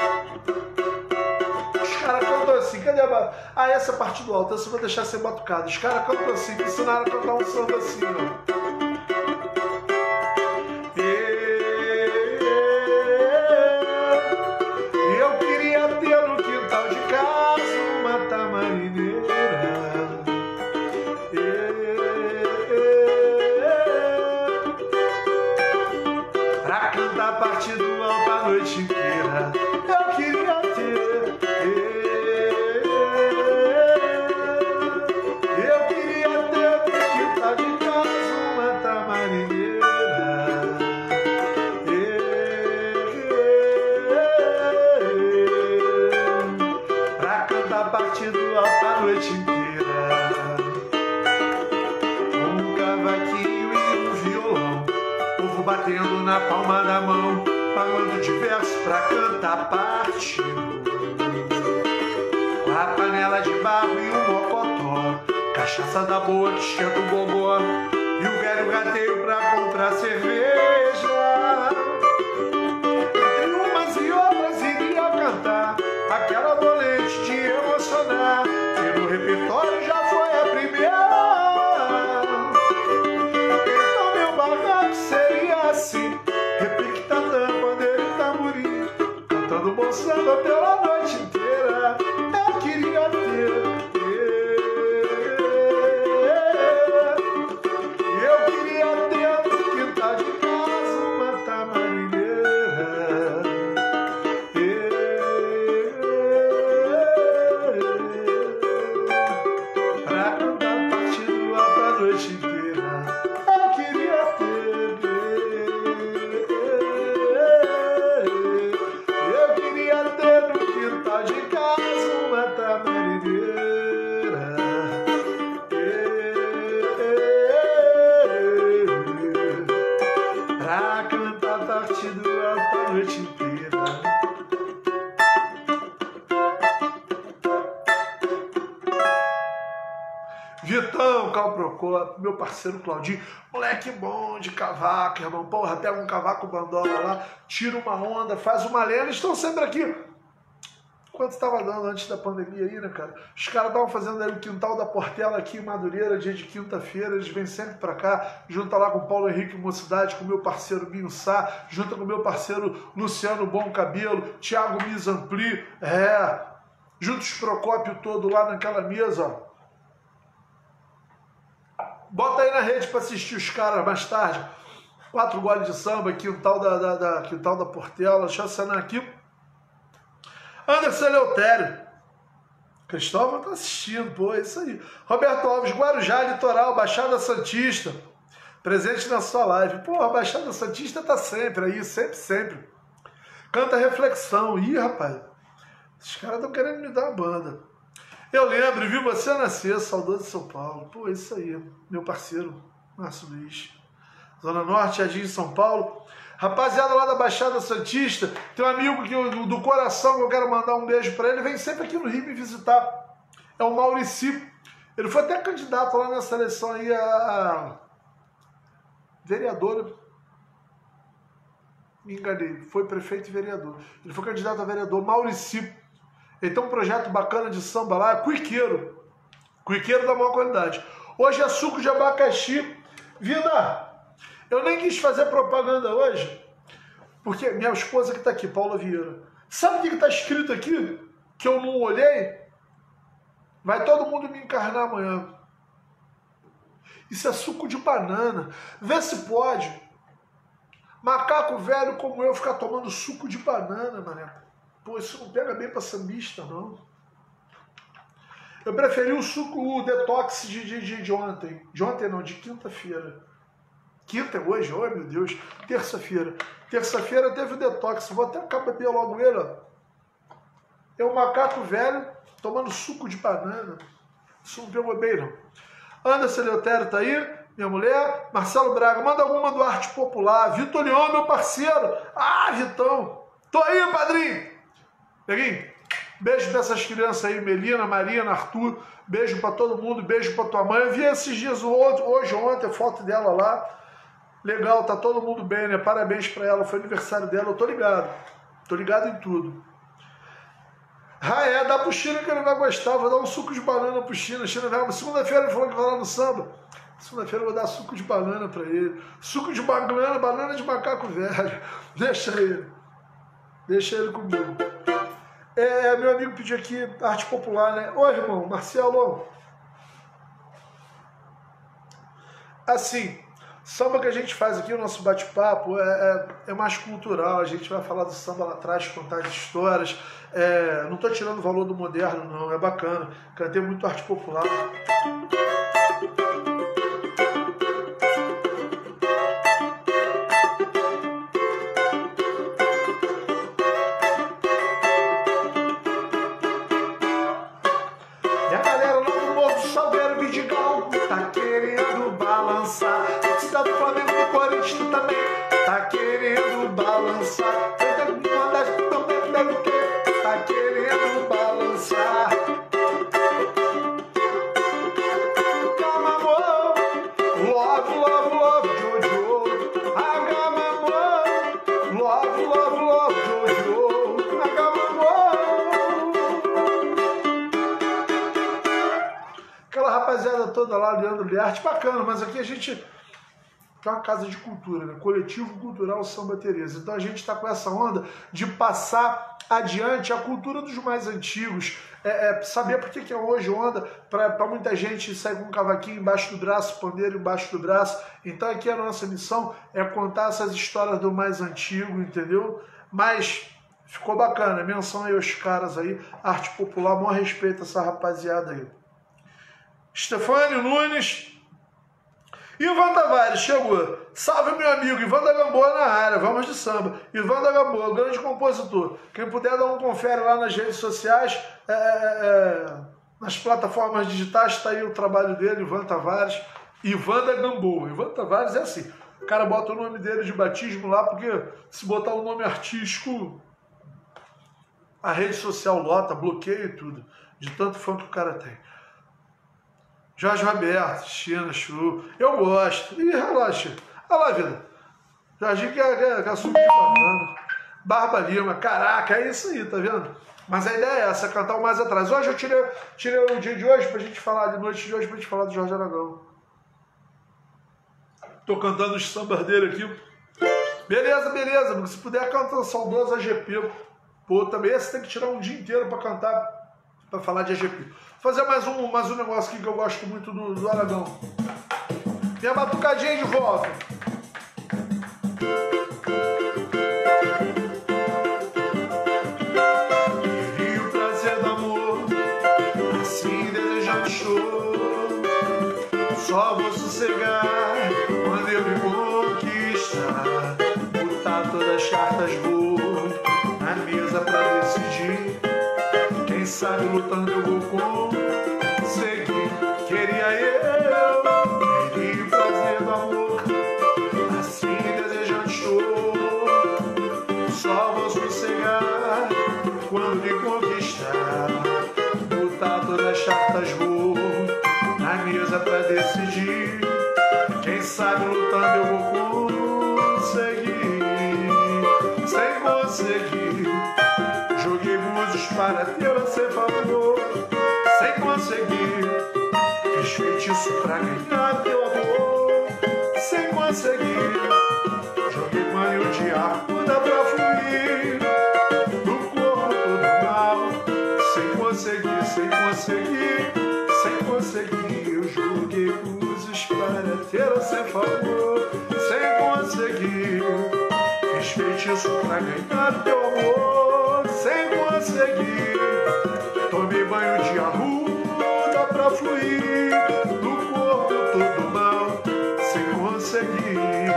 Os caras cantam assim, cadê a... Ah, essa é a parte do alto, essa eu vou deixar sem batucada. Os caras cantam assim, me ensinaram a cantar um samba assim, ó. Eu queria ter no quintal de casa uma tamarineira pra cantar a parte do alto a noite inteira. Eu queria ter. Eu queria ter no quintal de casa uma tamarineira pra cantar a parte do alto a noite inteira. Um cavaquinho e um violão, povo batendo na palma da mão, falando de verso pra cantar partido. Com a panela de barro e um mocotó, cachaça da boa que esquenta o gogó, e o velho gateio pra comprar cerveja. Entre umas e outras iria cantar aquela dolente de emocionar, que no repertório já foi a primeira. Então meu barraco seria assim, repique, tantã, pandeiro e tamborim, cantando bom samba pela noite inteira. Eu queria ter. Eu queria ter no quintal de casa uma tamarineira pra cantar partido alto a noite inteira. Eu queria ter. Eu queria ter no quintal de casa uma tamarineira pra cantar partido alto a noite inteira. Vitão, Cal Procopio, meu parceiro Claudinho, moleque bom de cavaco, irmão. Porra, pega um cavaco bandola lá, tira uma onda, faz uma lenda. Eles estão sempre aqui. Quanto estava dando antes da pandemia aí, né, cara? Os caras estavam fazendo aí o quintal da Portela aqui em Madureira, dia de quinta-feira. Eles vêm sempre pra cá, junta lá com o Paulo Henrique Mocidade, com o meu parceiro Binho Sá, junta com o meu parceiro Luciano Bom Cabelo, Thiago Misampli, junta os Procópio todo lá naquela mesa, ó. Bota aí na rede para assistir os caras mais tarde. 4 goles de samba, quintal da Portela. Deixa eu assinar aqui. Anderson Eleutério. Cristóvão tá assistindo, pô, é isso aí. Roberto Alves, Guarujá, Litoral, Baixada Santista. Presente na sua live. Pô, a Baixada Santista tá sempre aí, sempre. Canta Reflexão. Ih, rapaz, esses caras estão querendo me dar uma banda. Eu lembro, vi você nascer, saudoso de São Paulo. Pô, isso aí, meu parceiro, Márcio Luiz. Zona Norte, Jardim de São Paulo. Rapaziada lá da Baixada Santista, tem um amigo do coração que eu quero mandar um beijo pra ele, vem sempre aqui no Rio me visitar. É o Maurici. Ele foi até candidato lá nessa eleição aí a vereador. Me enganei, foi prefeito e vereador. Ele foi candidato a vereador, Maurici. Ele tem um projeto bacana de samba lá, Cuiqueiro da maior qualidade. Hoje é suco de abacaxi. Vida, eu nem quis fazer propaganda hoje, porque minha esposa que está aqui, Paula Vieira, sabe o que está escrito aqui? Que eu não olhei? Vai todo mundo me encarnar amanhã. Isso é suco de banana. Vê se pode. Macaco velho como eu ficar tomando suco de banana, mané. Pô, isso não pega bem pra sambista, não. Eu preferi o suco, o detox de ontem. De ontem não, de quinta-feira. Quinta é hoje, oh meu Deus, terça-feira. Terça-feira teve o detox, vou até beber logo ele, ó. É um macaco velho tomando suco de banana. Isso não pegou bem, não. Anderson Eleutério tá aí, minha mulher. Marcelo Braga, manda alguma do Arte Popular. Vitor Leão, meu parceiro. Ah, Vitão. Tô aí, padrinho. Peguinho, beijo pra essas crianças aí, Melina, Marina, Arthur. Beijo pra todo mundo, beijo pra tua mãe. Eu vi esses dias, ontem, a foto dela lá. Legal, tá todo mundo bem, né? Parabéns pra ela, foi aniversário dela, eu tô ligado. Tô ligado em tudo. Dá pro China que ele vai gostar, vou dar um suco de banana pro China. Segunda-feira ele falou que vai lá no samba. Segunda-feira eu vou dar suco de banana pra ele. Suco de banana, banana de macaco velho. Deixa ele comigo. Meu amigo pediu aqui Arte Popular, né? Ô, irmão, Marcelo. Assim, samba que a gente faz aqui, o nosso bate-papo, é mais cultural. A gente vai falar do samba lá atrás, contar as histórias. Não estou tirando o valor do moderno, não. É bacana. Cantei muito arte popular. E a galera lá do Morro do Salgueiro, Vidigal, tá querendo balançar. Cidade do Flamengo e Corinthians também tá querendo balançar. Uma das tá querendo balançar. Come amor, love, love, love, Jojo. Agamamor, love, love, love, Jojo. Agamamor. Aquela rapaziada toda lá, Leandro Liarte, bacana, mas aqui a gente é uma casa de cultura, né? Coletivo Cultural Samba Teresa. Então a gente está com essa onda de passar adiante a cultura dos mais antigos, saber por que é hoje onda, para muita gente sair com um cavaquinho embaixo do braço, pandeiro embaixo do braço. Então aqui a nossa missão é contar essas histórias do mais antigo, entendeu? Mas ficou bacana, menção aí aos caras aí, arte popular, maior respeito a essa rapaziada aí. Stefânio Nunes, Ivan Tavares chegou. Salve, meu amigo. Ivan da Gamboa na área. Vamos de samba. Ivan da Gamboa, grande compositor. Quem puder dar um confere lá nas redes sociais, nas plataformas digitais, está aí o trabalho dele, Ivan Tavares. Ivan da Gamboa. Ivan Tavares é assim. O cara bota o nome dele de batismo lá, porque se botar o nome artístico, a rede social lota, bloqueia e tudo. De tanto fã que o cara tem. Jorge Roberto, China, Chu, eu gosto. Ih, relaxa. Olha lá, vida. Jorginho que é suco de banana. Barba Lima, caraca, é isso aí, tá vendo? Mas a ideia é essa, cantar o mais atrás. Hoje eu tirei o dia de hoje pra gente falar, de noite de hoje, pra gente falar do Jorge Aragão. Tô cantando os sambas dele aqui. Beleza, beleza, amigo. Se puder cantar saudoso AGP. Pô, também esse tem que tirar um dia inteiro pra cantar, pra falar de AGP. Vou fazer mais um negócio aqui que eu gosto muito do Aragão. Minha batucadinha de volta. E o prazer do amor, assim desejando show. Só vou sossegar quando eu me conquistar. Botar todas as cartas vou na mesa pra decidir. Quem sabe lutando eu vou conseguir. Queria o prazer do amor, assim desejando estou. Só vou sossegar quando me conquistar. Botar todas as cartas vou na mesa pra decidir. Quem sabe lutando eu vou conseguir. Sem conseguir, joguei búzios para ter a seu favor. Sem conseguir, fiz feitiço pra ganhar teu amor. Sem conseguir, joguei banho de arruda pra fluir do corpo todo mal. Sem conseguir, sem conseguir, sem conseguir, eu joguei búzios para ter a seu favor. Sem conseguir, fiz feitiço pra ganhar teu amor. Sem conseguir, tomei banho de arruda pra fluir do corpo todo mal. Sem conseguir.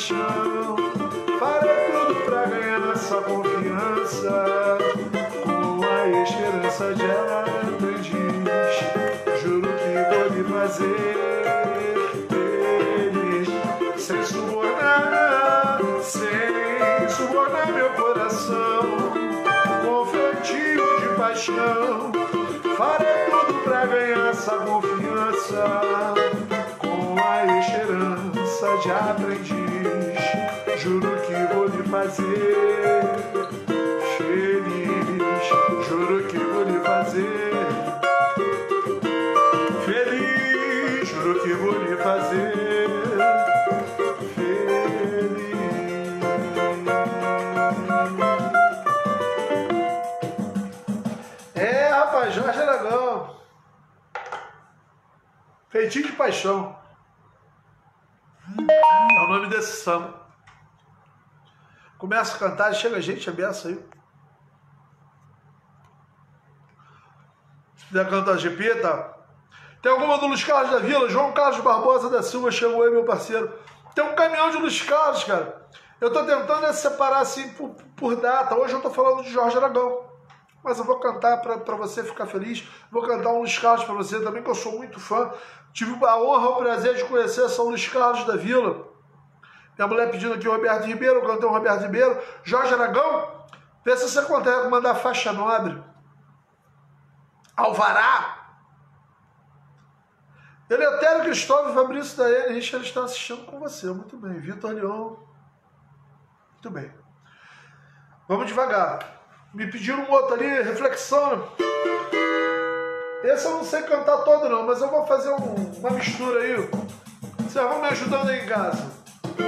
paixão. Farei tudo pra ganhar essa confiança, com a esperança de ela aprendiz. Juro que vou lhe fazer feliz, sem subornar meu coração, com feitio de paixão. Farei tudo pra ganhar essa confiança, com a esperança de aprendiz. Juro que vou lhe fazer feliz, juro que vou lhe fazer feliz, juro que vou lhe fazer feliz. É, rapaz, Jorge Aragão, Feitio de Paixão é o nome desse samba. Começa a cantar e chega gente, a beça aí. Se quiser cantar GP, tá? Tem alguma do Luiz Carlos da Vila? João Carlos Barbosa da Silva chegou aí, meu parceiro. Tem um caminhão de Luiz Carlos, cara. Eu tô tentando separar assim por data. Hoje eu tô falando de Jorge Aragão, mas eu vou cantar pra você ficar feliz. Vou cantar um Luiz Carlos pra você também, que eu sou muito fã. Tive a honra e o prazer de conhecer São Luiz Carlos da Vila. Minha mulher pedindo aqui o Roberto Ribeiro, eu cantei o Roberto Ribeiro. Jorge Aragão, vê se você consegue mandar faixa nobre. Alvará. Eleutério Cristóvão e Fabrício da eles estão assistindo com você. Muito bem. Vitor Leão. Muito bem. Vamos devagar. Me pediram um outro ali, reflexão. Esse eu não sei cantar todo não, mas eu vou fazer uma mistura aí. Vocês vão me ajudando aí em casa.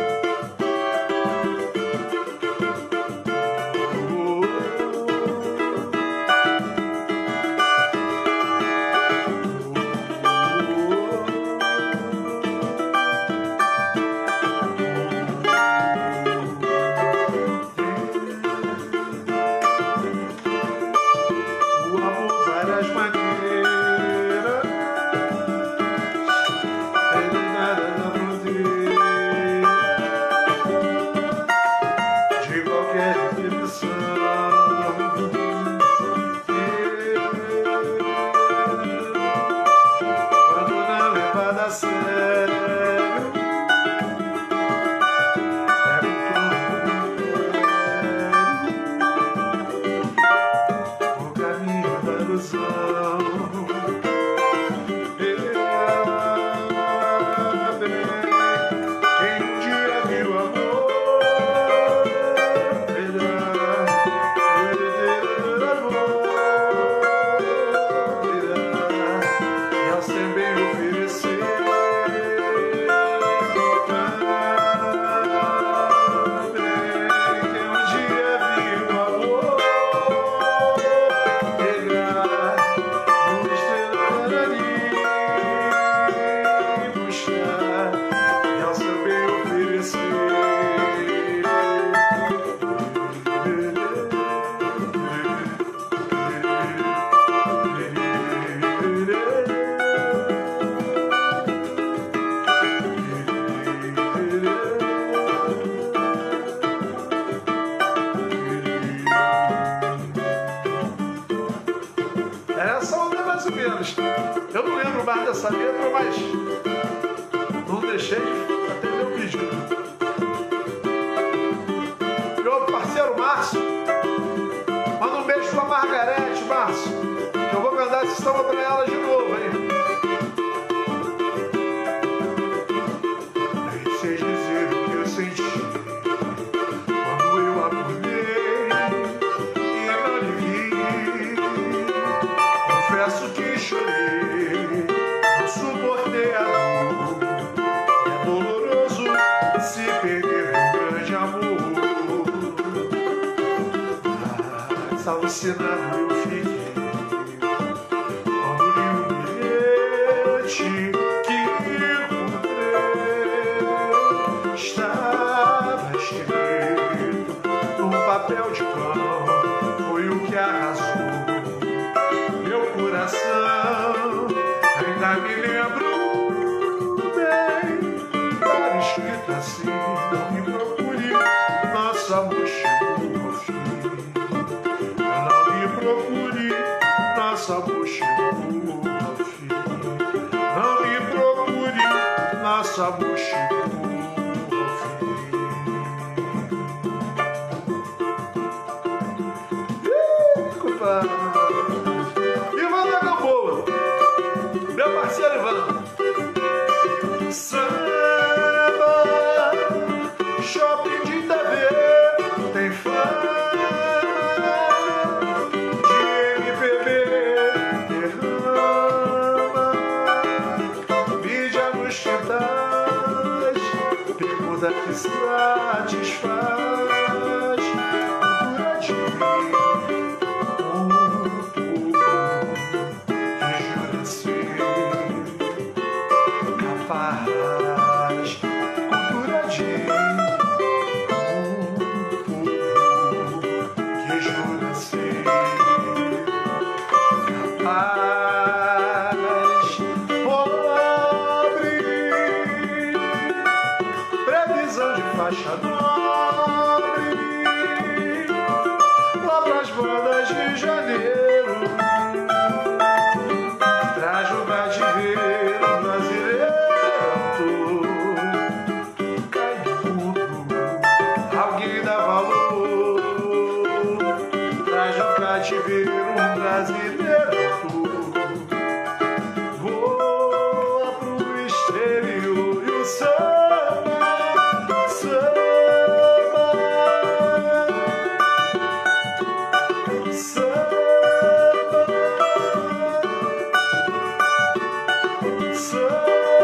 Eu não lembro mais dessa letra, mas não deixei de atender o pedido. Meu parceiro Márcio, manda um beijo pra Margarete, Márcio, que eu vou cantar esse samba pra ela de novo, hein? Nem sei dizer o que eu senti quando eu acordei e não lhe vi. Confesso que chorei, não suportei a dor. É doloroso se perder um grande amor. Mas alucinado eu fiquei quando li o bilhete que encontrei. Estava escrito num papel de pão, foi o que arrasou meu coração. Ainda me lembro bem, estava escrito assim: não me chegou ao fim. Não me procure, nosso amor chegou ao fim. Não me procure, nosso amor chegou ao fim. Compadre. Ivan da Gamboa, meu parceiro Ivan. Samba, shopping de TV, tem fã de MPB, derrama, mídia nos quintais, pergunta que satisfaz, cultura de mim, que jura ser capaz, cultura de que jura ser capaz, pobre, previsão de faixa nobre, lá pras bandas de janeiro, traz o cativeiro brasileiro, cai tudo, alguém dá valor, traz o cativeiro brasileiro, voa pro exterior e o samba, samba, samba, samba.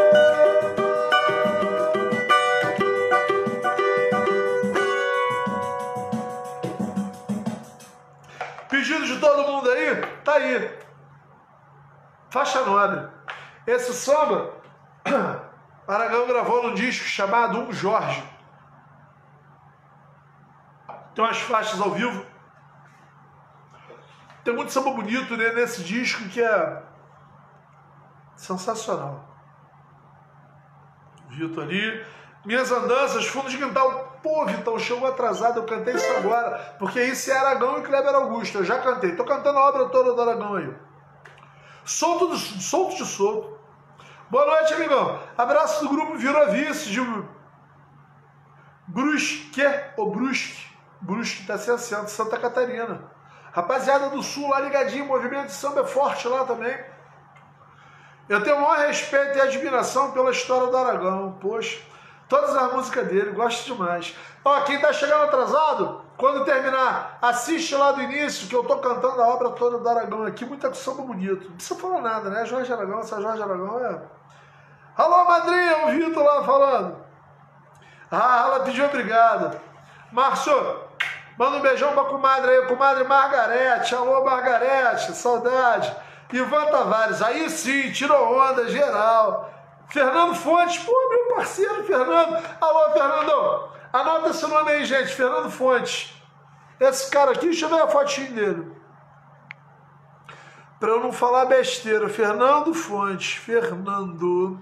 Pedido de todo mundo aí, tá aí. Faixa nobre. Esse samba, Aragão gravou num disco chamado Um Jorge. Tem umas faixas ao vivo. Tem muito samba bonito, né, nesse disco que é sensacional. Vitor ali. Minhas andanças, fundo de quintal. Pô, Vitão, chegou atrasado, eu cantei isso agora. Porque isso é Aragão e Kleber Augusto. Eu já cantei. Tô cantando a obra toda do Aragão aí. Solto de solto. Boa noite, amigão. Abraço do grupo Vira Vice de Brusque, ou Brusque. Brusque tá sem acento, Santa Catarina. Rapaziada do Sul lá ligadinho, o movimento de samba é forte lá também. Eu tenho o maior respeito e admiração pela história do Aragão. Poxa, todas as músicas dele, gosto demais. Ó, quem tá chegando atrasado, quando terminar, assiste lá do início, que eu tô cantando a obra toda do Aragão aqui. Muita samba bonito. Não precisa falar nada, né? Jorge Aragão, essa Jorge Aragão é... Alô, madrinha, o Vitor lá falando. Ah, ela pediu obrigado. Márcio, manda um beijão pra comadre aí, comadre Margarete. Alô, Margarete, saudade. Ivan Tavares, aí sim, tirou onda geral. Fernando Fontes, pô, meu parceiro Fernando. Alô, Fernandão, anota esse nome aí, gente, Fernando Fontes. Esse cara aqui, deixa eu ver a fotinha dele. Pra eu não falar besteira, Fernando Fontes, Fernando.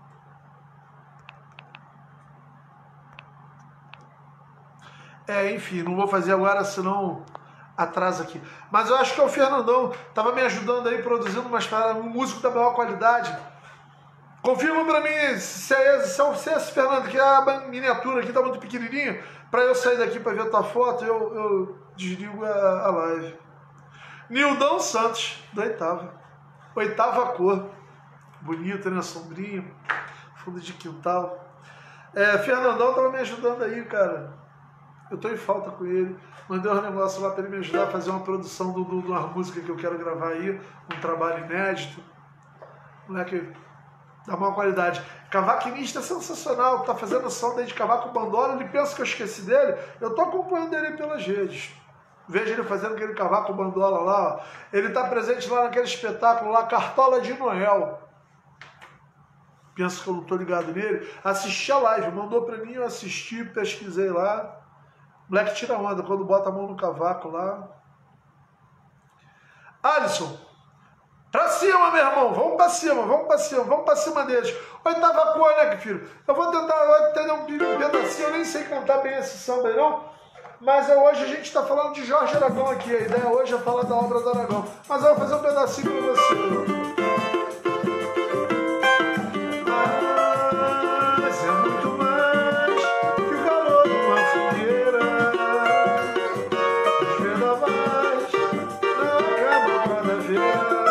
Enfim, não vou fazer agora, senão atrasa aqui. Mas eu acho que é o Fernandão, tava me ajudando aí, produzindo umas paradas, um músico da maior qualidade. Confirma pra mim se é esse Fernando, que a miniatura aqui tá muito pequenininha, pra eu sair daqui pra ver a tua foto, eu desligo a live. Nildão Santos, da oitava cor. Bonito, né? Sombrinho, fundo de quintal. Fernandão tava me ajudando aí, cara. Eu tô em falta com ele. Mandei um negócio lá para ele me ajudar a fazer uma produção de uma música que eu quero gravar aí. Um trabalho inédito. Moleque da maior qualidade. Cavaquinista é sensacional. Tá fazendo som aí de cavaco bandola. Ele pensa que eu esqueci dele. Eu tô acompanhando ele pelas redes. Vejo ele fazendo aquele cavaco bandola lá. Ó. Ele tá presente lá naquele espetáculo lá, Cartola de Noel. Penso que eu não tô ligado nele. Assisti a live. Mandou para mim, eu assisti, pesquisei lá. Moleque tira onda quando bota a mão no cavaco lá. Alisson, pra cima, meu irmão. Vamos pra cima, vamos pra cima, vamos pra cima deles. Oitava cor, né, filho? Eu vou tentar entender um pedacinho. Eu nem sei cantar bem esse samba aí, não. Mas hoje a gente está falando de Jorge Aragão aqui. A ideia hoje é falar da obra do Aragão. Mas eu vou fazer um pedacinho para você. Mas é muito mais que o calor de uma fogueira. Os vendavais não acabam cada vez.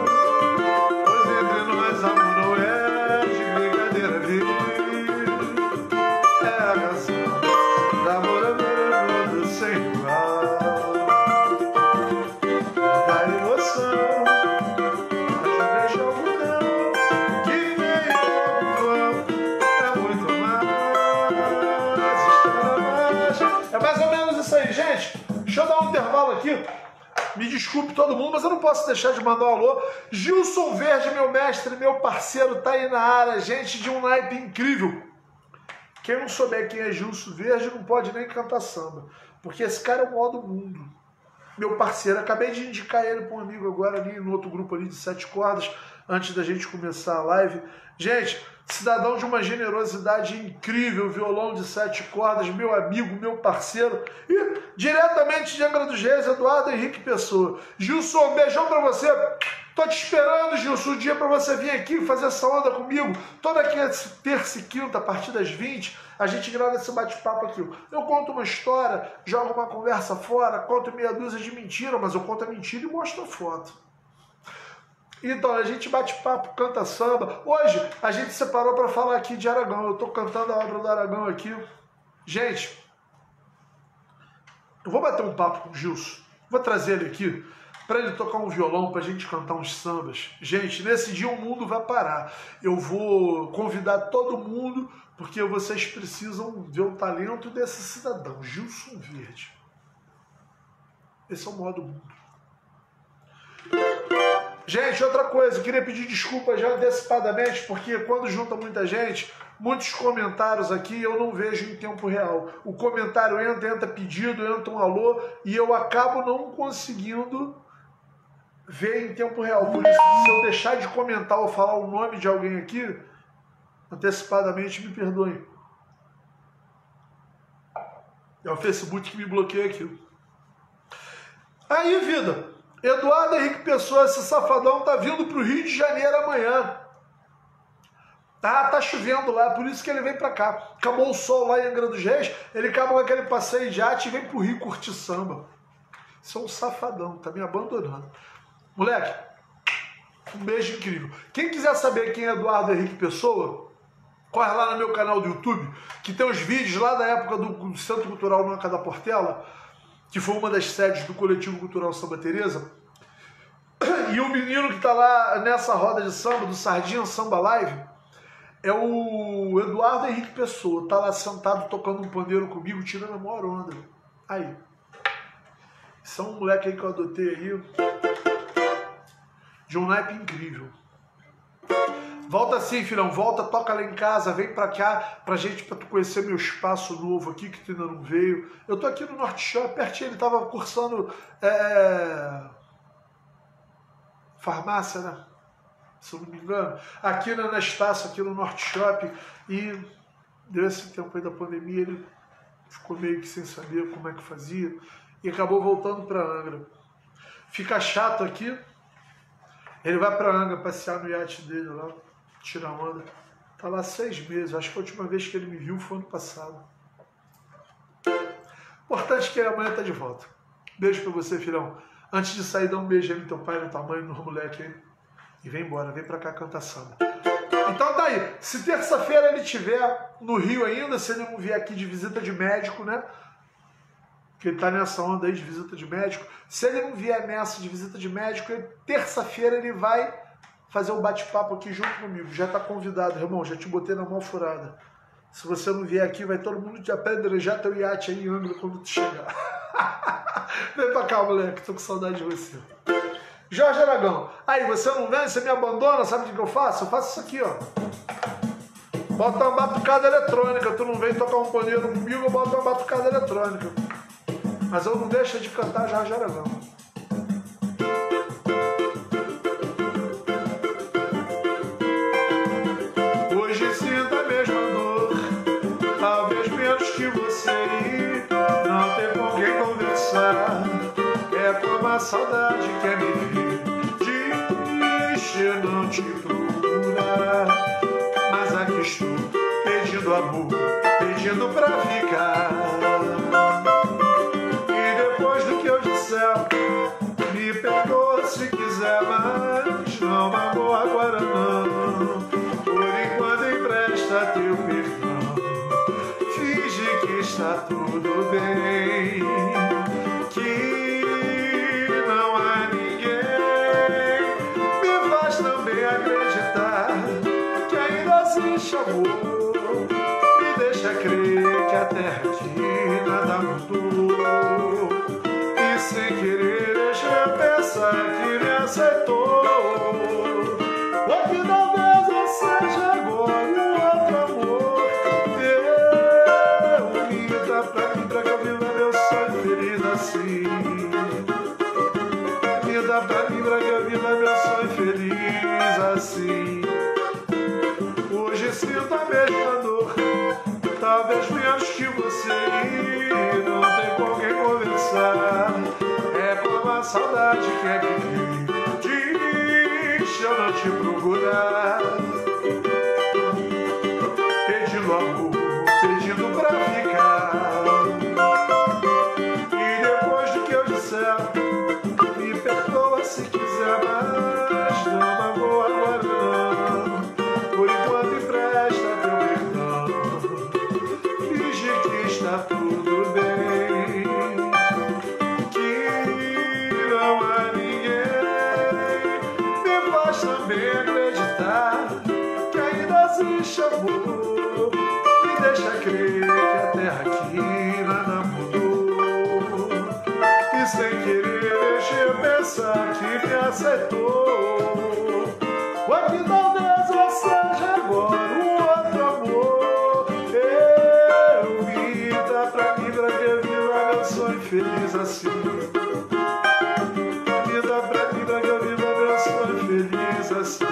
Deixa eu dar um intervalo aqui. Me desculpe todo mundo, mas eu não posso deixar de mandar um alô. Gilson Verde, meu mestre, meu parceiro, tá aí na área. Gente de um naipe incrível. Quem não souber quem é Gilson Verde não pode nem cantar samba. Porque esse cara é o maior do mundo. Meu parceiro, acabei de indicar ele para um amigo agora ali no outro grupo ali de 7 cordas, antes da gente começar a live. Gente, cidadão de uma generosidade incrível, violão de 7 cordas, meu amigo, meu parceiro. E diretamente de Angra dos Reis, Eduardo Henrique Pessoa. Gilson, um beijão pra você. Tô te esperando, Gilson, um dia pra você vir aqui fazer essa onda comigo. Toda terça e quinta, a partir das 20, a gente grava esse bate-papo aqui. Eu conto uma história, jogo uma conversa fora, conto meia dúzia de mentira, mas eu conto a mentira e mostro a foto. Então, a gente bate papo, canta samba. Hoje, a gente separou para falar aqui de Aragão. Eu tô cantando a obra do Aragão aqui. Gente, eu vou bater um papo com o Gilson. Vou trazer ele aqui para ele tocar um violão, para a gente cantar uns sambas. Gente, nesse dia o mundo vai parar. Eu vou convidar todo mundo, porque vocês precisam ver o talento desse cidadão, Gilson Verde. Esse é o maior do mundo. Gente, outra coisa, eu queria pedir desculpa já antecipadamente, porque quando junta muita gente, muitos comentários aqui eu não vejo em tempo real. O comentário entra pedido, entra um alô, e eu acabo não conseguindo ver em tempo real. Por isso, se eu deixar de comentar ou falar o nome de alguém aqui, antecipadamente me perdoem. É o Facebook que me bloqueia aqui. Aí, vida, Eduardo Henrique Pessoa, esse safadão, tá vindo pro Rio de Janeiro amanhã. Tá chovendo lá, por isso que ele vem pra cá. Acabou o sol lá em Angra dos Reis, ele acabou aquele passeio de arte e vem pro Rio curtir samba. Isso é um safadão, tá me abandonando. Moleque, um beijo incrível. Quem quiser saber quem é Eduardo Henrique Pessoa, corre lá no meu canal do YouTube, que tem os vídeos lá da época do Centro Cultural Noca da Portela, que foi uma das sedes do Coletivo Cultural Samba Teresa. E o menino que tá lá nessa roda de samba, do Sardinha Samba Live, é o Eduardo Henrique Pessoa. Tá lá sentado tocando um pandeiro comigo, tirando a maior onda. Aí. Isso é um moleque aí que eu adotei aí, de um naipe incrível. Volta assim, filhão, volta, toca lá em casa, vem pra cá, pra tu conhecer meu espaço novo aqui, que tu ainda não veio. Eu tô aqui no Norte Shop, pertinho, ele tava cursando farmácia, né? Se eu não me engano. Aqui na Anastácio, aqui no Norte Shop, e deu esse tempo aí da pandemia, ele ficou meio que sem saber como é que fazia, e acabou voltando pra Angra. Fica chato aqui, ele vai pra Angra passear no iate dele lá, tirar onda. Tá lá 6 meses, acho que a última vez que ele me viu foi ano passado. Importante que ele amanhã tá de volta. Beijo pra você, filhão. Antes de sair, dá um beijo aí no teu pai, no tua mãe, no moleque aí. E vem embora, vem pra cá cantar samba. Então tá aí. Se terça-feira ele estiver no Rio ainda, se ele não vier aqui de visita de médico, né? Que ele tá nessa onda aí de visita de médico. Se ele não vier nessa de visita de médico, terça-feira ele vai fazer um bate-papo aqui junto comigo. Já tá convidado, irmão, já te botei na mão furada. Se você não vier aqui, vai todo mundo te apedrejar teu iate aí em Angra quando tu chegar. Vem pra cá, moleque, tô com saudade de você. Jorge Aragão, aí você não vem, você me abandona, sabe o que eu faço? Eu faço isso aqui, ó. Bota uma batucada eletrônica, tu não vem tocar um pandeiro comigo, eu boto uma batucada eletrônica. Mas eu não deixo de cantar Jorge Aragão. Hoje sinto a mesma dor, talvez menos que você, e não tem como a saudade quer me ver. Diz que não te procura, mas aqui estou pedindo amor, pedindo pra ficar. E depois do que eu disser, me perdoa se quiser, mas não magoa agora não. Por enquanto empresta teu perdão, finge que está tudo bem, que não há ninguém. Me faz também acreditar que ainda existe amor. Me deixa crer que a terra aqui nada mudou. E sem querer deixa eu pensar que me aceitou. Ou que talvez eu seja agora um outro amor. Eu me dá pra mim, pra que eu viva meu sonho feliz assim. Me dá pra mim, pra que eu viva meu sonho feliz assim. Hoje sinto a mesma dor, talvez menos que você, e não tem com quem conversar. É como a saudade que é que diz eu não te procurar, pedindo amor, pedindo pra ficar. E depois do que eu disser, me perdoa se quiser, mas não magoa agora não. Por enquanto empresta teu perdão, finge que está tudo bem, que não há ninguém. Me faz também acreditar que ainda existe amor. Me deixa crer que a terra aqui nada mudou. E sem querer deixa eu pensar que me aceitou. Ou que talvez eu seja agora um outro amor. Eu me dá pra mim, pra que eu viva meu sonho feliz assim. Me dá pra mim, pra que eu viva meu sonho feliz assim.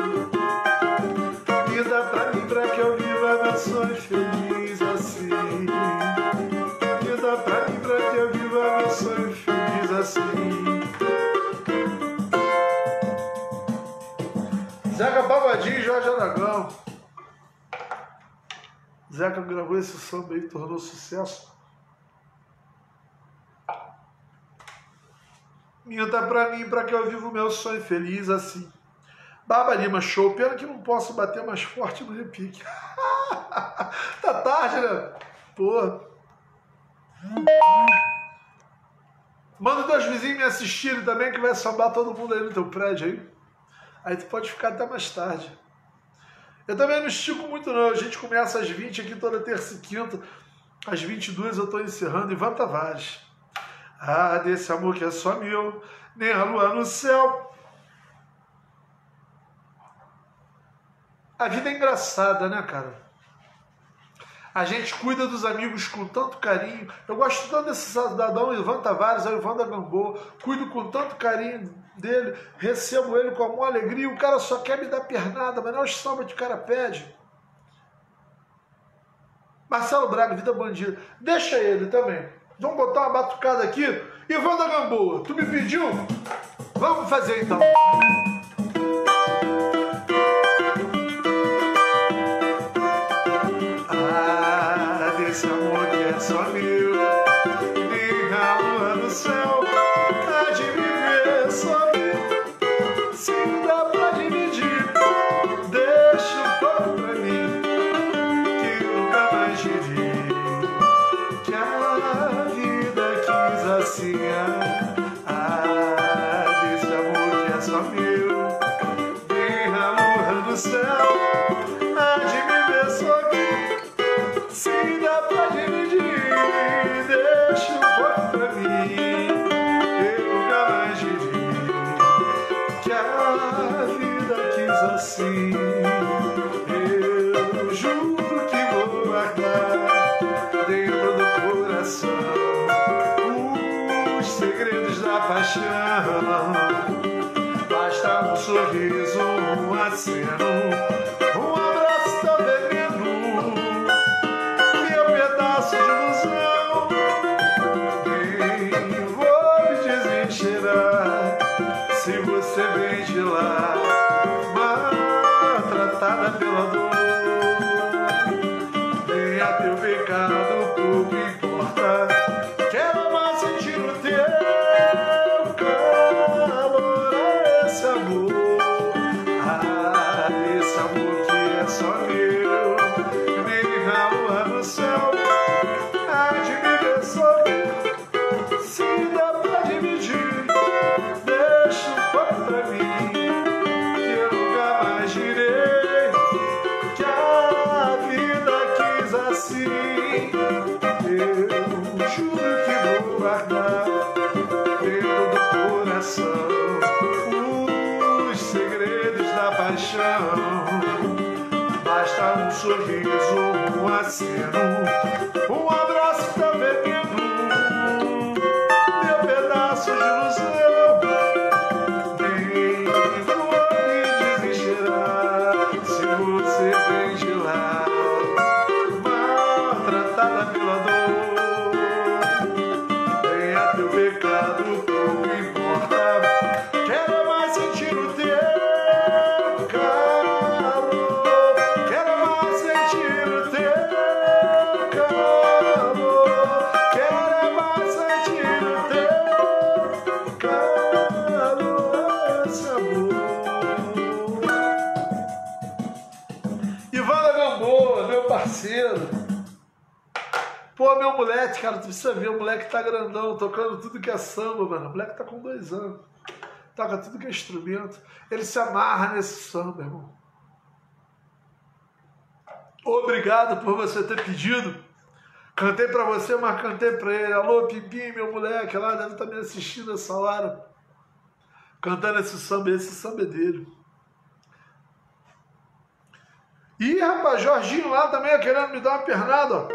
Me dá pra mim, pra que eu viva meu sonho feliz assim. Me dá pra mim, pra que eu viva meu sonho feliz assim. Zeca Pagodinho e Jorge Aragão. Zeca gravou esse samba aí, tornou sucesso. Minta pra mim, pra que eu vivo o meu sonho feliz assim. Baba Lima, show. Pena que não posso bater mais forte no repique. Tá tarde, né? Porra. Manda teus vizinhos me assistirem também, que vai sambar todo mundo aí no teu prédio aí. Aí tu pode ficar até mais tarde. Eu também não estico muito não. A gente começa às 20 aqui toda terça e quinta. Às 22 eu tô encerrando. Ivan Tavares. Ah, desse amor que é só meu, nem a lua no céu. A vida é engraçada, né, cara? A gente cuida dos amigos com tanto carinho. Eu gosto tanto desse cidadão Ivan Tavares, é o Ivan da Gamboa. Cuido com tanto carinho dele, recebo ele com a maior alegria. O cara só quer me dar pernada, mas não é o samba que o cara pede. Marcelo Braga, Vida Bandida. Deixa ele também. Vamos botar uma batucada aqui. Ivan da Gamboa, tu me pediu? Vamos fazer então. Ah, desse amor que é só meu, nem a lua no céu há de viver só eu. Se dá pra dividir, deixa um pouco pra mim, que nunca mais vivi. Que a vida quis assim. Ah, desse amor que é só meu, nem a lua no céu há de viver só eu. Se dá pra dividir, deixa um pouco pra mim, eu nunca mais vivi. Que a vida quis assim. Eu juro que vou guardar dentro do coração os segredos da paixão. Basta um sorriso, um aceno, um abraço tão veneno, meu pedaço de ilusão. Nem vou me desmentir. você vem de lá, maltratada pela dor. Venha teu pecado, pouco importa. Quero mais sentir o teu calor, esse amor. Esse amor que é só meu. Nem a lua no céu há de me ver sorrir. Se dá pra dividir, deixa um pouco pra mim, que eu nunca mais direi que a vida quis assim. Eu juro que vou guardar dentro do coração os segredos da paixão. Basta um sorriso, um aceno, um abraço tão veneno, meu pedaço de ilusão. Nem vou me desesperar se você vem de lá, maltratada pela dor. Venha teu pecado, pouco importa. Quero mais sentir o teu calor. Quero mais sentir o teu calor. Quero mais sentir o teu calor, esse amor. Ivan da Gamboa, meu parceiro. Pô, meu moleque, cara, tu precisa ver, o moleque tá grandão, tocando tudo que é samba, mano. O moleque tá com 2 anos. Toca tudo que é instrumento. Ele se amarra nesse samba, irmão. Obrigado por você ter pedido. Cantei pra você, mas cantei pra ele. Alô, Pipim, meu moleque, lá deve estar me assistindo essa hora. Cantando esse samba é dele. Ih, rapaz, Jorginho lá também querendo me dar uma pernada, ó.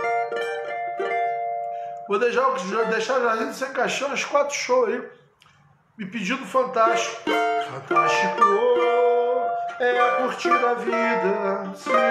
Vou deixar o Jorginho sem caixão, uns 4 shows aí. Me pedindo Fantástico. Fantástico é curtir a vida.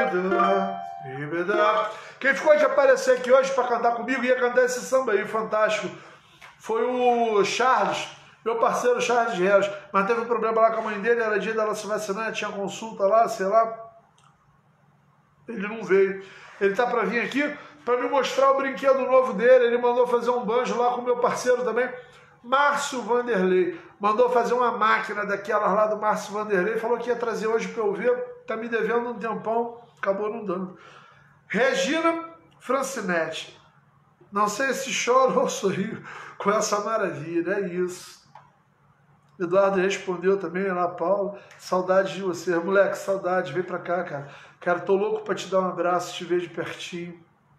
Quem ficou de aparecer aqui hoje para cantar comigo ia cantar esse samba aí, Fantástico. Foi o Charles, meu parceiro Charles Reis. Mas teve um problema lá com a mãe dele, era dia dela se vacinar, tinha consulta lá, sei lá. Ele não veio. Ele tá para vir aqui para me mostrar o brinquedo novo dele. Ele mandou fazer um banjo lá com o meu parceiro também, Márcio Vanderlei. Mandou fazer uma máquina daquelas lá do Márcio Vanderlei. Falou que ia trazer hoje para eu ver. Tá me devendo um tempão. Acabou não dando. Regina Francinetti. Não sei se choro ou sorrio com essa maravilha. É isso. Eduardo respondeu também lá, Paulo. Saudade de você. Moleque, saudade. Vem pra cá, cara. Cara, tô louco pra te dar um abraço, te ver de pertinho.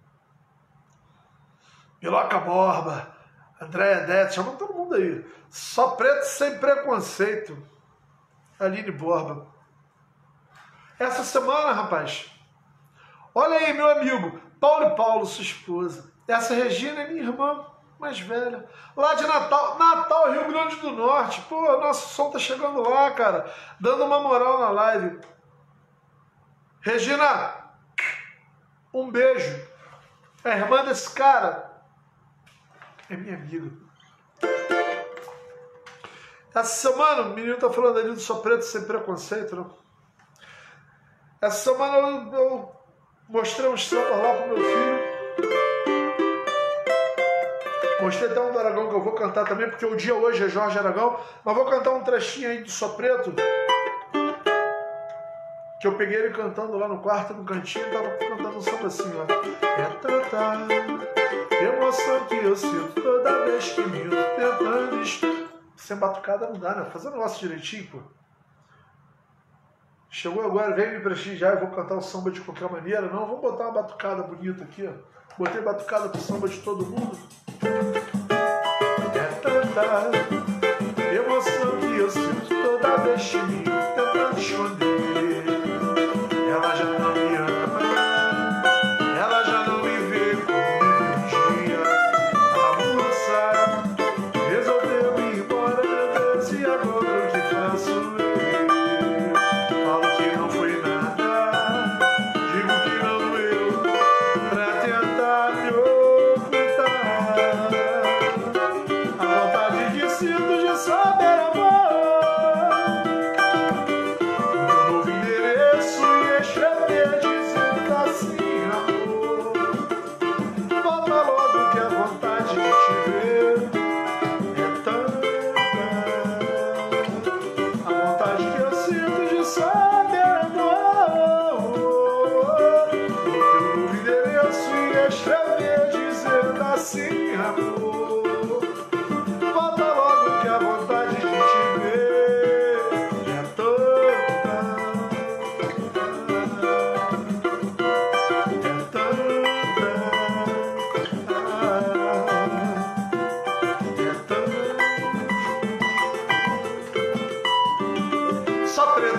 Miloca Borba, Andréia Dete, chama todo mundo aí. Só preto sem preconceito. Aline Borba. Essa semana, rapaz, olha aí, meu amigo, Paulo e Paulo, sua esposa. Essa Regina é minha irmã mais velha. Lá de Natal, Rio Grande do Norte. Pô, nosso som tá chegando lá, cara. Dando uma moral na live. Regina, um beijo. É a irmã desse cara. É minha amiga. Essa semana, o menino tá falando ali do Só Preto Sem Preconceito, não? Essa semana eu mostrei uns sambas lá pro meu filho. Mostrei até um do Aragão que eu vou cantar também, porque o dia hoje é Jorge Aragão. Mas vou cantar um trechinho aí do Só Preto, que eu peguei ele cantando lá no quarto, no cantinho, e tava cantando um samba assim, ó. É tanta emoção que eu sinto toda vez que me tentando estar. Sem batucada não dá, né? Fazer o negócio direitinho, pô. Chegou agora, vem me prestigiar, eu vou cantar o samba de qualquer maneira. Não, vamos botar uma batucada bonita aqui, ó. Botei batucada pro samba de todo mundo. É tanta emoção que eu sinto toda vez que me tentando esconder. Ela já não me ama, ela já não me vê como um dia. A moça resolveu ir embora, meu Deus, e agora o que faço eu? Falo que não foi nada, digo que não doeu, pra tentar me ocultar a vontade de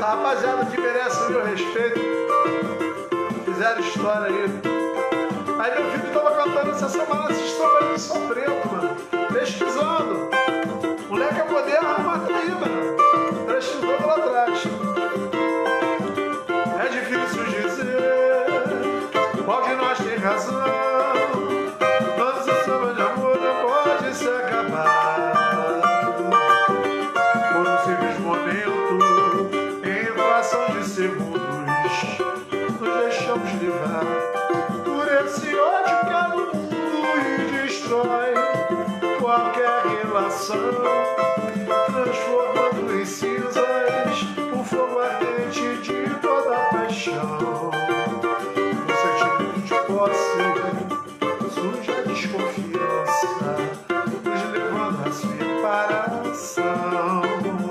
A rapaziada que merece o meu respeito, fizeram história aí. Aí meu filho tava cantando essa semana, esses sambas de São Preto, mano. Pesquisando. Moleque é moderno, mas tá aí, mano. Pesquisando lá atrás. É difícil dizer qual de nós tem razão. Mas o samba de amor não pode se acabar por um simples momento, em fração de segundos, nos deixamos levar por esse ódio que há no mundo e destrói qualquer relação, transformando em cinzas o fogo ardente de toda a paixão. O sentimento de posse surge a desconfiança, nos levando à separação.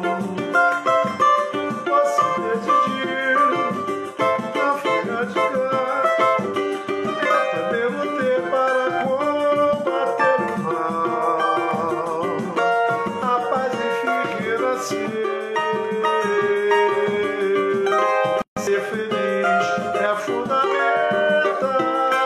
Posso decidir, não foi adiar, eu também lutei para combater o mal. A paz enfim renascer. Ser feliz é fundamental.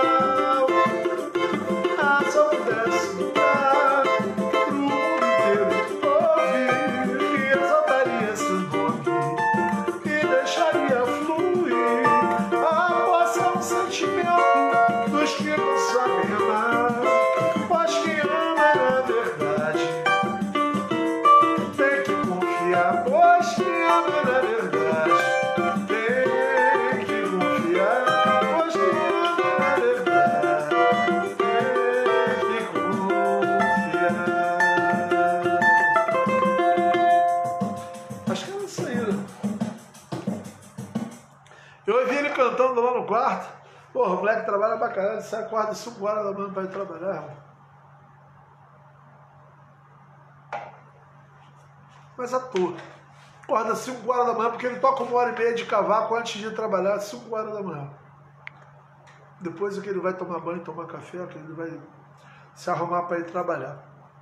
Se eu pudesse mudar pro mundo inteiro ouvir, que exaltaria esse nome e deixaria fluir a poção, sentimento dos que não sabem amar, pois quem ama na verdade tem que confiar, pois quem ama na verdade tem que confiar, pois quem ama na verdade tem que confiar. Acho que é isso aí, né? Eu ouvi ele cantando lá no quarto. Porra, o moleque trabalha pra caralho, ele sai, acorda 5 horas da manhã pra ir trabalhar, irmão. Mas à toa. Acorda 5 horas da manhã, porque ele toca 1h30 de cavaco antes de ir trabalhar, 5 horas da manhã. Depois é que ele vai tomar banho, tomar café, que ele vai se arrumar para ir trabalhar.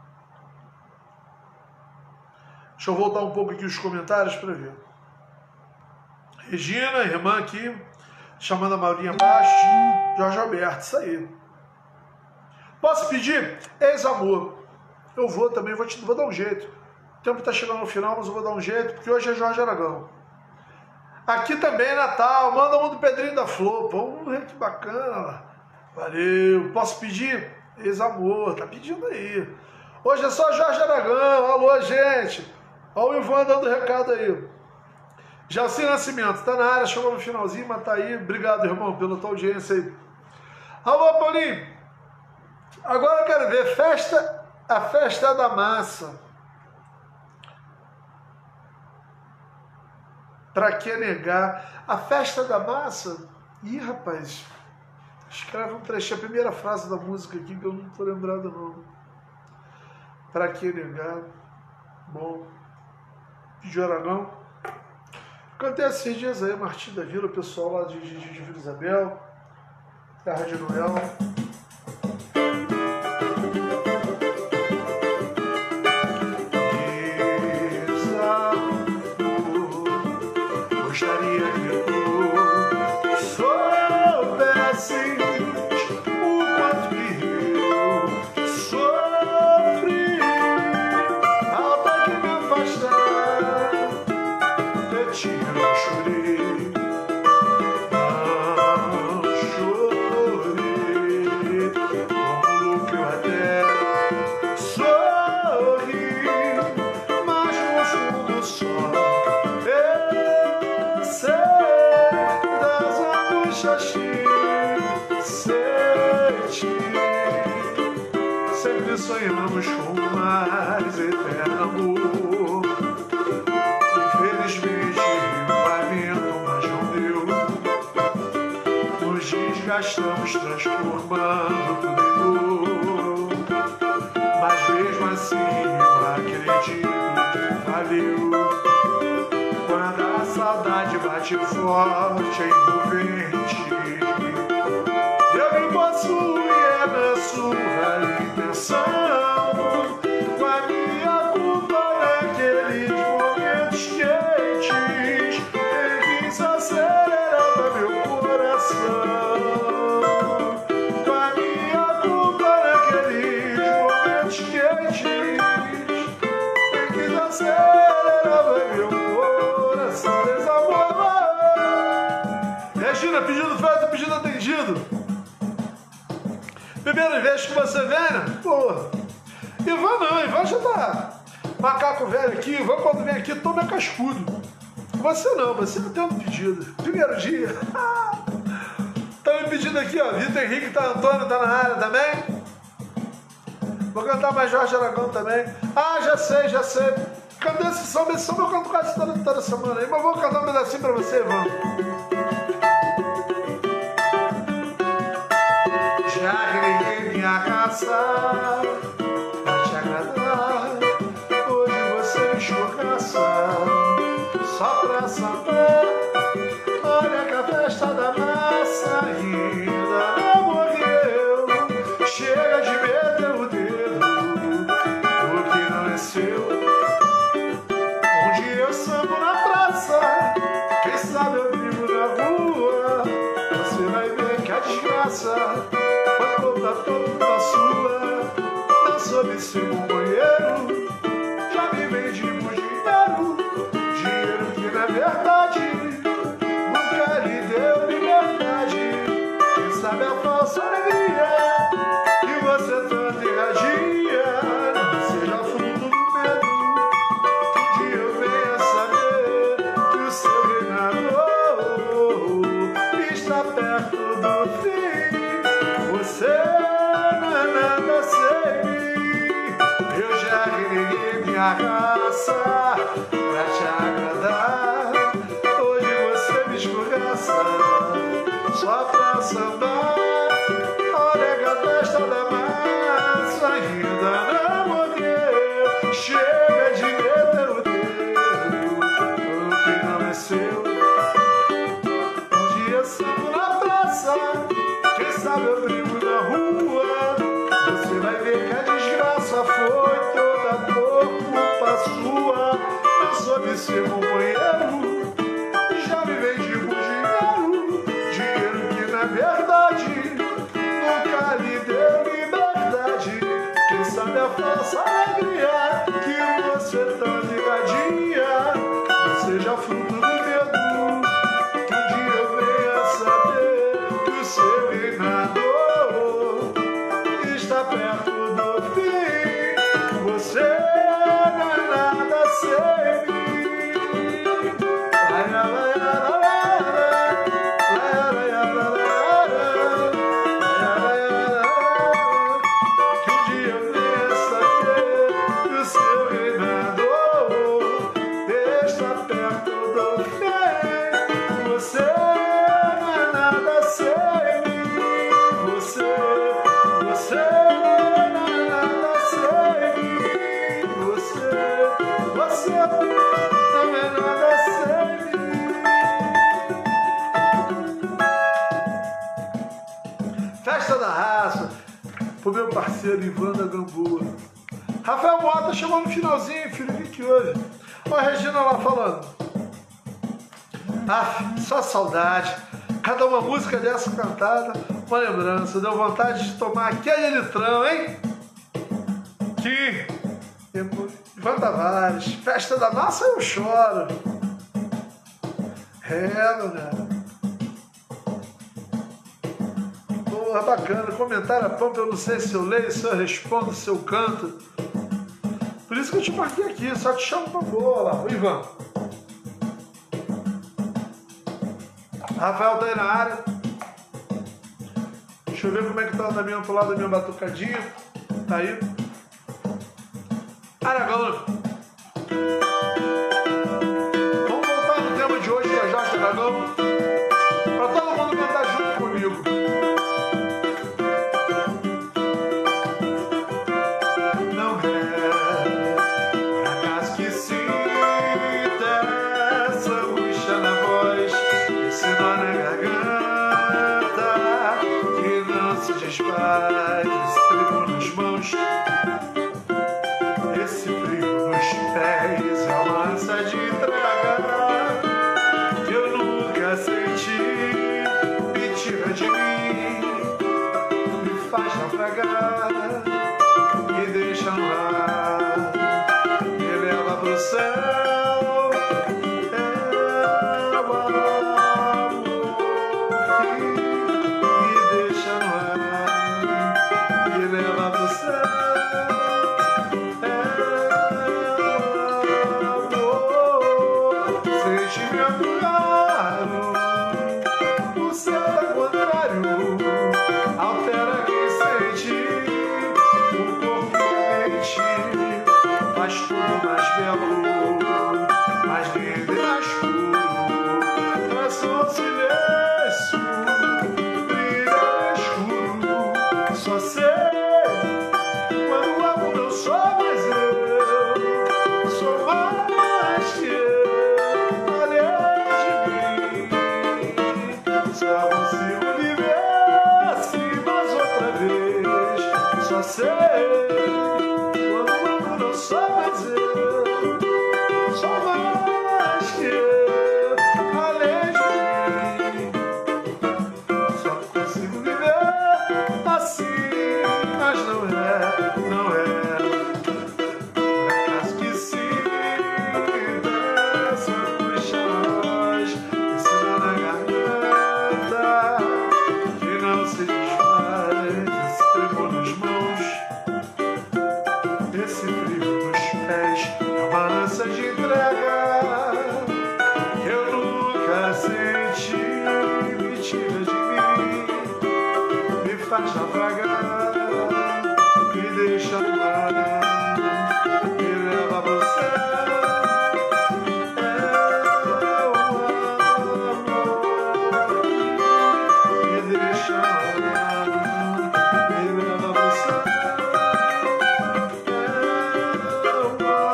Deixa eu voltar um pouco aqui os comentários para ver. Regina, irmã aqui, chamando a Maurinha Baixo. Jorge Alberto, isso aí. Posso pedir? Ex-amor. Eu vou também, vou dar um jeito. O tempo está chegando no final, mas eu vou dar um jeito, porque hoje é Jorge Aragão. Aqui também é Natal, manda um do Pedrinho da Flor. Pô, que bacana. Valeu. Posso pedir? Ex-amor, tá pedindo aí. Hoje é só Jorge Aragão. Alô, gente. Olha o Ivan dando recado aí. Jalci Nascimento, tá na área, chegou no finalzinho, mas tá aí. Obrigado, irmão, pela tua audiência aí. Alô, Paulinho. Agora eu quero ver a festa da massa. Pra que negar? A festa da massa? Ih, rapaz. Escreve um trechinho, a primeira frase da música aqui, que eu não tô lembrado não. Pra que negar? Bom. De Aragão. Cantei esses dias aí, Martim da Vila, o pessoal lá de Vila Isabel, Terra de Noel. Gostaria que tu soubesses o quanto que eu sofri ao ter que me afastar de ti. Não chorei, como louco eu até sorri, mas no fundo só das angústias que senti. Sempre sonhamos com o mais eterno amor. Infelizmente vai vendo, mas não deu. Nos desgastamos transformando tudo em dor. Mas mesmo assim eu acredito que valeu. Quando a saudade bate forte, envolvente, eu me possuo e é na sua intenção. Com a minha culpa naqueles momentos quentes, acelera meu coração desamor. Regina, pedido feito, pedido atendido. Primeira vez que você vem, né? Pô, Ivan não, Ivan já tá macaco velho aqui. Ivan quando vem aqui toma cascudo. Você não, você não tem um pedido. Primeiro dia. Tá me pedindo aqui, ó. Vitor Henrique, tá, Antônio tá na área também. Vou cantar mais Jorge Aragão também. Ah, já sei, já sei. Cadê esse samba? Esse samba eu canto quase toda semana aí. Mas vou cantar um pedacinho pra você, Ivan. Já reguei minha raça pra te agradar. Hoje você me escorraça só pra sambar. Olha que a festa da massa ainda não morreu. Chega de meter o dedo no que não é seu. Onde eu sambo na praça, quem sabe eu vivo na rua. Você vai ver que a desgraça toda sua. Não soube ser companheiro, já me vendi por dinheiro. Dinheiro que na verdade nunca lhe deu liberdade. Quem sabe a falsa alegria que você tanto irradia não seja fruto do medo. Um dia eu venha saber que o seu reinado está perto do fim. Você não é nada sem mim. Eu já reneguei minha raça pra te agradar. Hoje você me escorraça só pra sambar. Olha que a festa da massa ainda não morreu. Chega de meter o dedo no que não é seu. Um dia sambo na praça, quem sabe eu brinco na rua. Você vai ver que a desgraça foi toda por culpa sua. Não soube ser companheiro, já me vendi por dinheiro. Dinheiro que na verdade nunca lhe deu liberdade. Quem sabe a falsa alegria que você tá ligadinha não seja fruto do medo. Que um dia eu venha saber que o seu reinado está perto do fim. Você não é nada sem mim. Que um dia eu venha saber que o seu reinado está perto do fim. Você não é nada sem mim. Você não é nada sem mim. Você não é nada sem mim. Festa da Raça, pro meu parceiro Ivan da Gamboa. Rafael Mota chamou no finalzinho, filho, vi que hoje. Ó a Regina lá falando. Só saudade. Cada uma música dessa cantada, uma lembrança. Deu vontade de tomar aquele litrão, hein? Que Ivan Tavares, festa da massa eu choro. Galera. Porra, bacana. Comentário a pampa, eu não sei se eu leio, se eu respondo, se eu canto. Por isso que eu te marquei aqui, só te chamo pra bola. O Ivan. Rafael tá aí na área. Deixa eu ver como é que tá o andamento lá da minha batucadinha. Tá aí. Aragão. Vamos voltar no tema de hoje, que é Jorge Aragão. Pra todo mundo cantar junto comigo. Não é acaso que sinta essa angústia na voz, esse nó na garganta que não se desfaz, esse frio nas mãos, esse frio nos pés, é uma ânsia de tragar que eu nunca senti. Me tira de mim, me faz naufragar, me deixa no ar, me leva pro céu. faz tudo mais belo, mais lindo e mais puro. Traça o silêncio, brilha no escuro. Só sei quando amo, não sou mais eu, sou mais que eu, além de mim. Só consigo viver assim mais outra vez. Só sei quando amo, não sou mais eu, sou mais que eu, além de mim. Só consigo viver assim, mas não é, não é. Por acaso que se desce nos chões, ensina na garganta, que não se desfaz esse tremor nas mãos, esse frio nos pés, é uma lança de entrega que eu nunca senti. Me tira de mim, me faz naufragar, me deixa no ar, me leva a você. É o amor, me deixa no ar, me leva a você. É o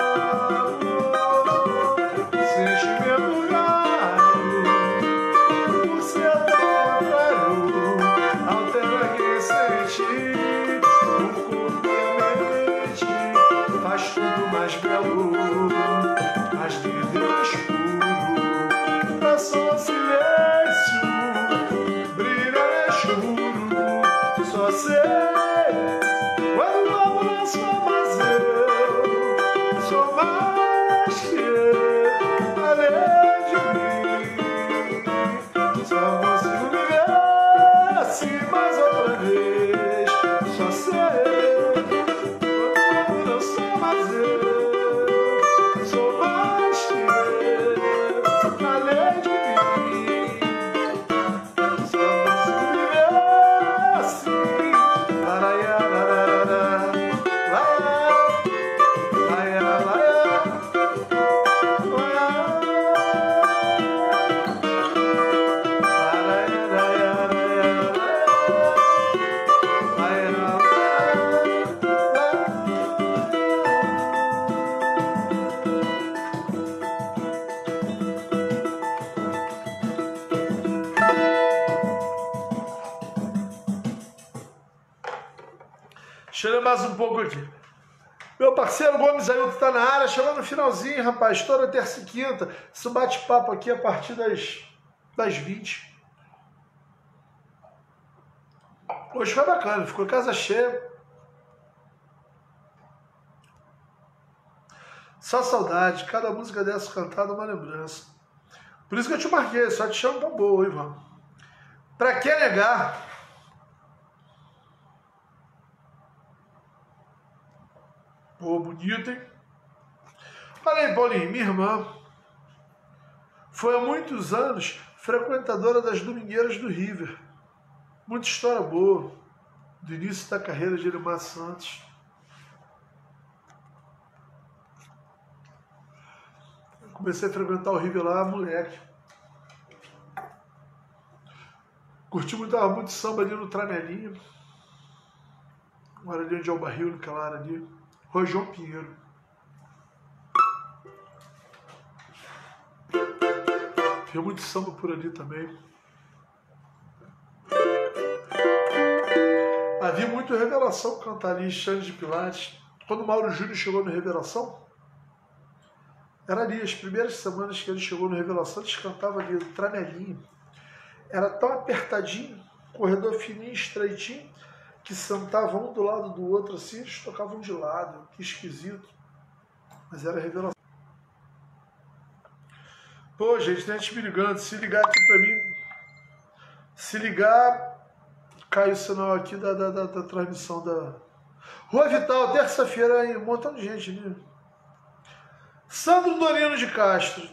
amor, sentimento raro, por ser tão contrário, altera quem sente, o corpo e a mente, faz tudo mais belo, mais lindo e mais puro. Traça o silêncio, brilha no escuro. Só sei quando amo, não sou mais eu, sou mais que eu, além de mim. Só consigo viver assim mais outra vez. Só sei quando amo, não sou mais eu, sou mais que eu, além de mim. Só consigo viver assim. Laraia, lararara, laia, laia, laia, laia. Deixa eu ler mais um pouco aqui. Meu parceiro Gomes Ailton tá na área, chegando no finalzinho, rapaz. Toda terça e quinta. Esse bate-papo aqui a partir das 20. Hoje foi bacana, ficou casa cheia. Só saudade, cada música dessa cantada é uma lembrança. Por isso que eu te marquei, só te chamo pra boa, Ivan. Pra que negar? Pô, bonito, hein? Olha aí, Paulinho, minha irmã foi há muitos anos frequentadora das domingueiras do River. Muita história boa do início da carreira de Elimar Santos. Eu comecei a frequentar o River lá, moleque. Curti muito samba ali no Tramelinho. Agora ali onde é o barril, naquela área ali. Rua João Pinheiro. Tinha muito samba por ali também. Havia muito Revelação cantar ali, Xande de Pilates. Quando o Mauro Júnior chegou no Revelação, era ali, as primeiras semanas que ele chegou no Revelação, eles cantavam ali, o Tramelinho. Era tão apertadinho, corredor fininho, estreitinho, que sentavam um do lado do outro assim, eles tocavam de lado, que esquisito. Mas era Revelação. Pô, gente, tem gente me ligando, se ligar aqui pra mim, se ligar, cai o sinal aqui da transmissão da... Rua Vital, terça-feira, aí, um montão de gente ali. Sandro Dorino de Castro.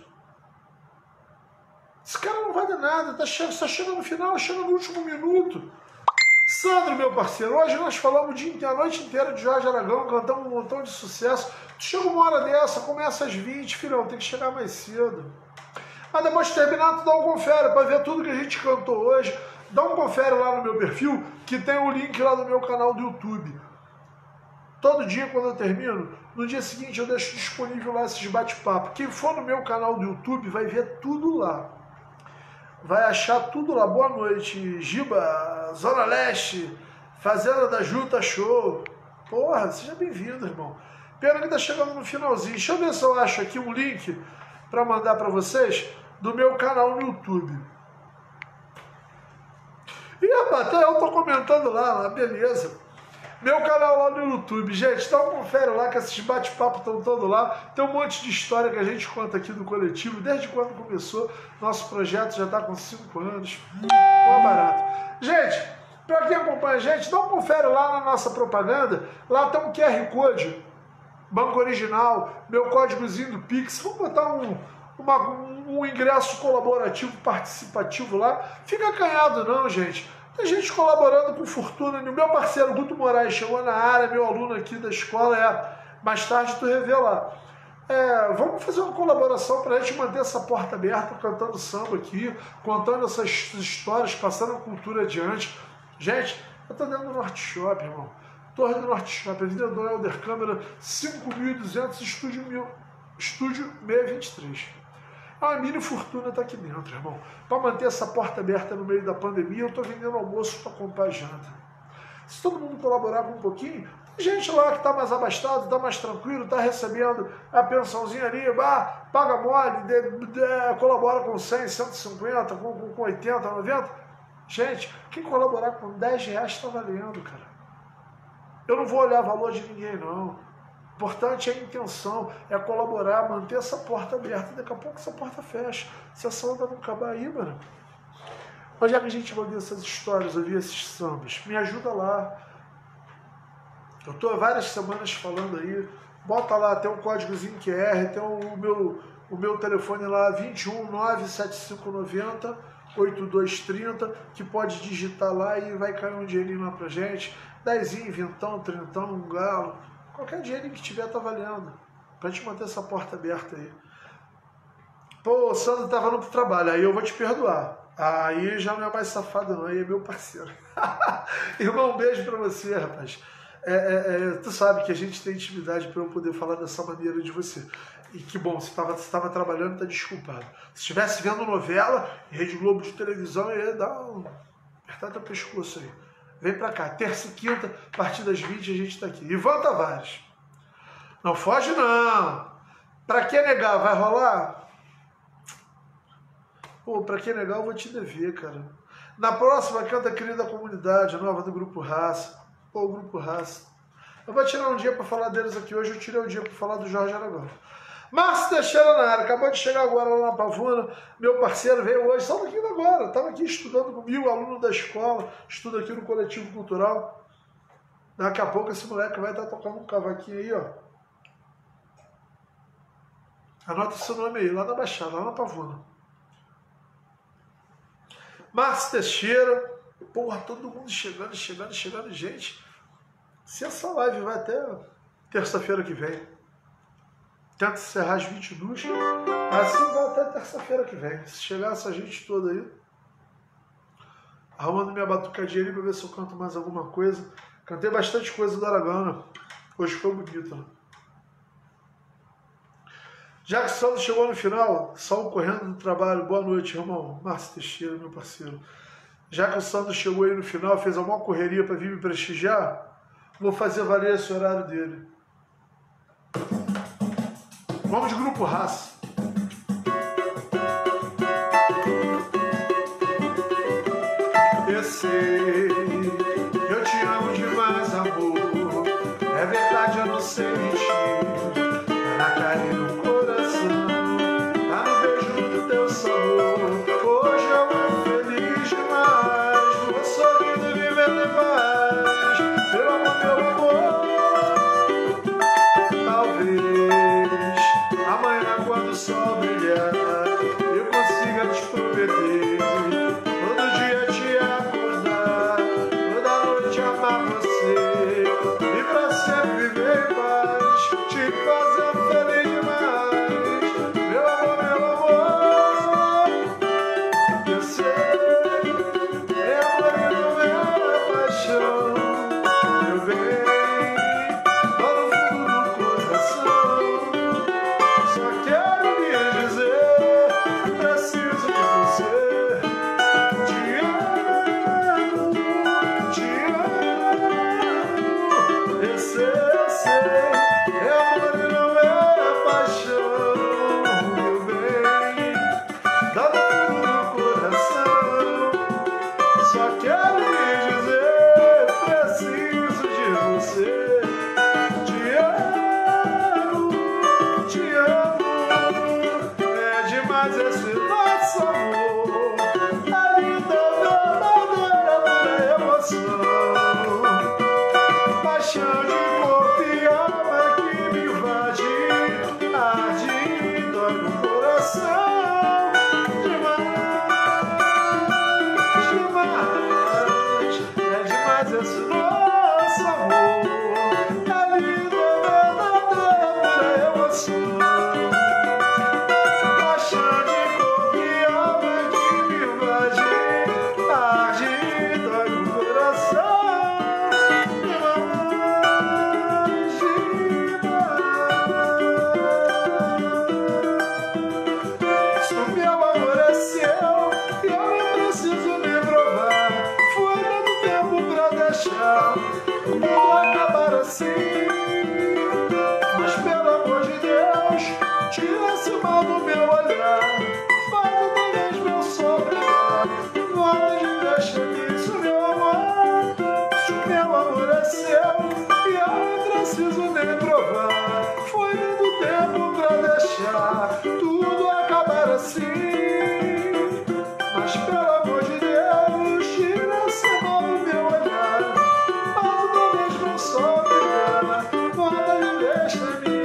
Esse cara não vai dar nada, só chega no final, chega no último minuto. Sandro, meu parceiro, hoje nós falamos a noite inteira de Jorge Aragão, cantamos um montão de sucesso. Tu chega uma hora dessa, começa às 20, filhão, tem que chegar mais cedo. Mas depois de terminar, tu dá um confere para ver tudo que a gente cantou hoje. Dá um confere lá no meu perfil, que tem o link lá do meu canal do YouTube. Todo dia, quando eu termino, no dia seguinte eu deixo disponível lá esses bate-papo. Quem for no meu canal do YouTube vai ver tudo lá. Vai achar tudo lá. Boa noite, Giba, Zona Leste, Fazenda da Juta Show. Porra, seja bem-vindo, irmão. Pena que tá chegando no finalzinho. Deixa eu ver se eu acho aqui um link para mandar para vocês do meu canal no YouTube. E rapaz, até eu tô comentando lá, beleza. Meu canal lá no YouTube, gente, dá um confere lá que esses bate-papos estão todos lá. Tem um monte de história que a gente conta aqui do coletivo, desde quando começou. Nosso projeto já está com 5 anos. Não é barato. Gente, para quem acompanha a gente, dá um confere lá na nossa propaganda. Lá tem um QR Code, Banco Original, meu códigozinho do Pix. Vamos botar um ingresso colaborativo, participativo lá. Fica acanhado não, gente. Tem gente colaborando com fortuna. O meu parceiro Guto Moraes chegou na área, meu aluno aqui da escola. Mais tarde tu revê lá. Vamos fazer uma colaboração para a gente manter essa porta aberta, cantando samba aqui, contando essas histórias, passando a cultura adiante. Gente, eu tô dentro do Norte Shopping, irmão. Torre do Norte Shopping, Avenida Dom Helder Câmara, 5.200, estúdio 623. A mini fortuna tá aqui dentro, irmão. Para manter essa porta aberta no meio da pandemia, eu tô vendendo almoço para comprar janta. Se todo mundo colaborar com um pouquinho, tem gente lá que tá mais abastado, tá mais tranquilo, tá recebendo a pensãozinha ali, paga mole, colabora com 100, 150, com 80, 90. Gente, quem colaborar com 10 reais tá valendo, cara. Eu não vou olhar valor de ninguém, não. O importante é a intenção, é colaborar, manter essa porta aberta. Daqui a pouco essa porta fecha. Se a samba não acabar aí, mano. Onde é que a gente vai ouvir essas histórias, ouvir esses sambas? Me ajuda lá. Eu estou há várias semanas falando aí. Bota lá, tem um códigozinho QR, tem o meu telefone lá, 21 97590 8230, que pode digitar lá e vai cair um dinheirinho lá pra gente. 10, vintão, trintão, um galo. Qualquer dinheiro que tiver tá valendo. Pra gente manter essa porta aberta aí. Pô, o Sandro tá falando pro trabalho, aí eu vou te perdoar. Aí já não é mais safado não, aí é meu parceiro. Irmão, um beijo pra você, rapaz. Tu sabe que a gente tem intimidade pra eu poder falar dessa maneira de você. E que bom, você estava trabalhando, tá desculpado. Se estivesse vendo novela, Rede Globo de televisão, eu ia dar apertar teu pescoço aí. Vem pra cá, terça e quinta, a partir das 20 a gente tá aqui. Ivan Tavares. Não foge não. Pra que negar? Vai rolar? Pô, pra que negar eu vou te dever, cara. Na próxima canta Querida Comunidade, a nova do Grupo Raça. Pô, o Grupo Raça. Eu vou tirar um dia pra falar deles aqui hoje, eu tirei um dia pra falar do Jorge Aragão. Márcio Teixeira na área, acabou de chegar agora lá na Pavuna, meu parceiro veio hoje, só daqui agora, estava aqui estudando comigo, aluno da escola, estuda aqui no Coletivo Cultural. Daqui a pouco esse moleque vai estar tocando um cavaquinho aí, ó. Anota seu nome aí, lá na Baixada, lá na Pavuna. Márcio Teixeira, porra, todo mundo chegando, gente. Se essa live vai até terça-feira que vem. Tenta encerrar às 22, assim vai até terça-feira que vem. Se chegar essa gente toda aí, arrumando minha batucadinha ali pra ver se eu canto mais alguma coisa. Cantei bastante coisa do Aragão, né? Hoje foi bonito, né? Já que o Sandro chegou no final, só correndo do trabalho, boa noite, irmão. Márcio Teixeira, meu parceiro. Já que o Sandro chegou aí no final, fez alguma correria para vir me prestigiar, vou fazer valer esse horário dele. Vamos de Grupo Raça. Eu sei, eu te amo demais, amor. É verdade, eu não sei mentir. Tá na cara e no coração, tá no beijo do teu sabor. Hoje eu tô feliz demais, vou sorrindo e vivendo em paz. Meu amor, meu amor. Talvez amanhã, quando o sol brilhar, eu consiga te prometer todo dia te acordar, toda demais esse nosso amor. É linda, verdadeira, pura emoção. Paixão de corpo e alma que me invade, arde, dói no coração. Esse nosso amor é lindo, verdadeira emoção. Paixão de corpo e alma que me invade, arde, dói no coração. Se o meu amor é seu e eu não preciso me provar, foi dando tempo pra deixar tudo acabar assim. Mas pelo amor de Deus, tira esse mal do meu olhar, faz outra vez meu sol brilhar. Nada de deixa-me, meu amor. Se o meu amor é seu e eu não preciso nem provar, foi dando tempo pra deixar tudo acabar assim. Mas pelo amor de Deus, tira esse mal do meu olhar, faz outra vez meu sol brilhar. Nada de deixa-me.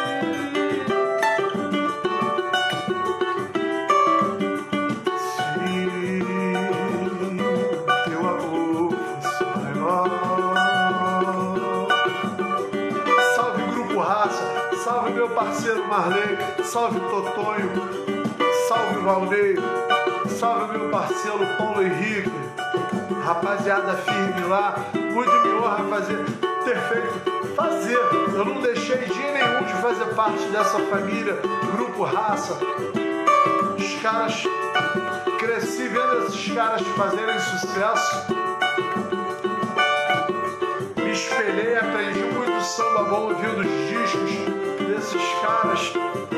Salve meu parceiro Marley, salve Totonho, salve Valnei, salve meu parceiro Paulo Henrique, rapaziada firme lá, muito me honra eu não deixei dia nenhum de fazer parte dessa família, Grupo Raça. Os caras, cresci vendo esses caras fazerem sucesso, me espelhei, aprendi muito samba bom ouvindo os discos desses caras.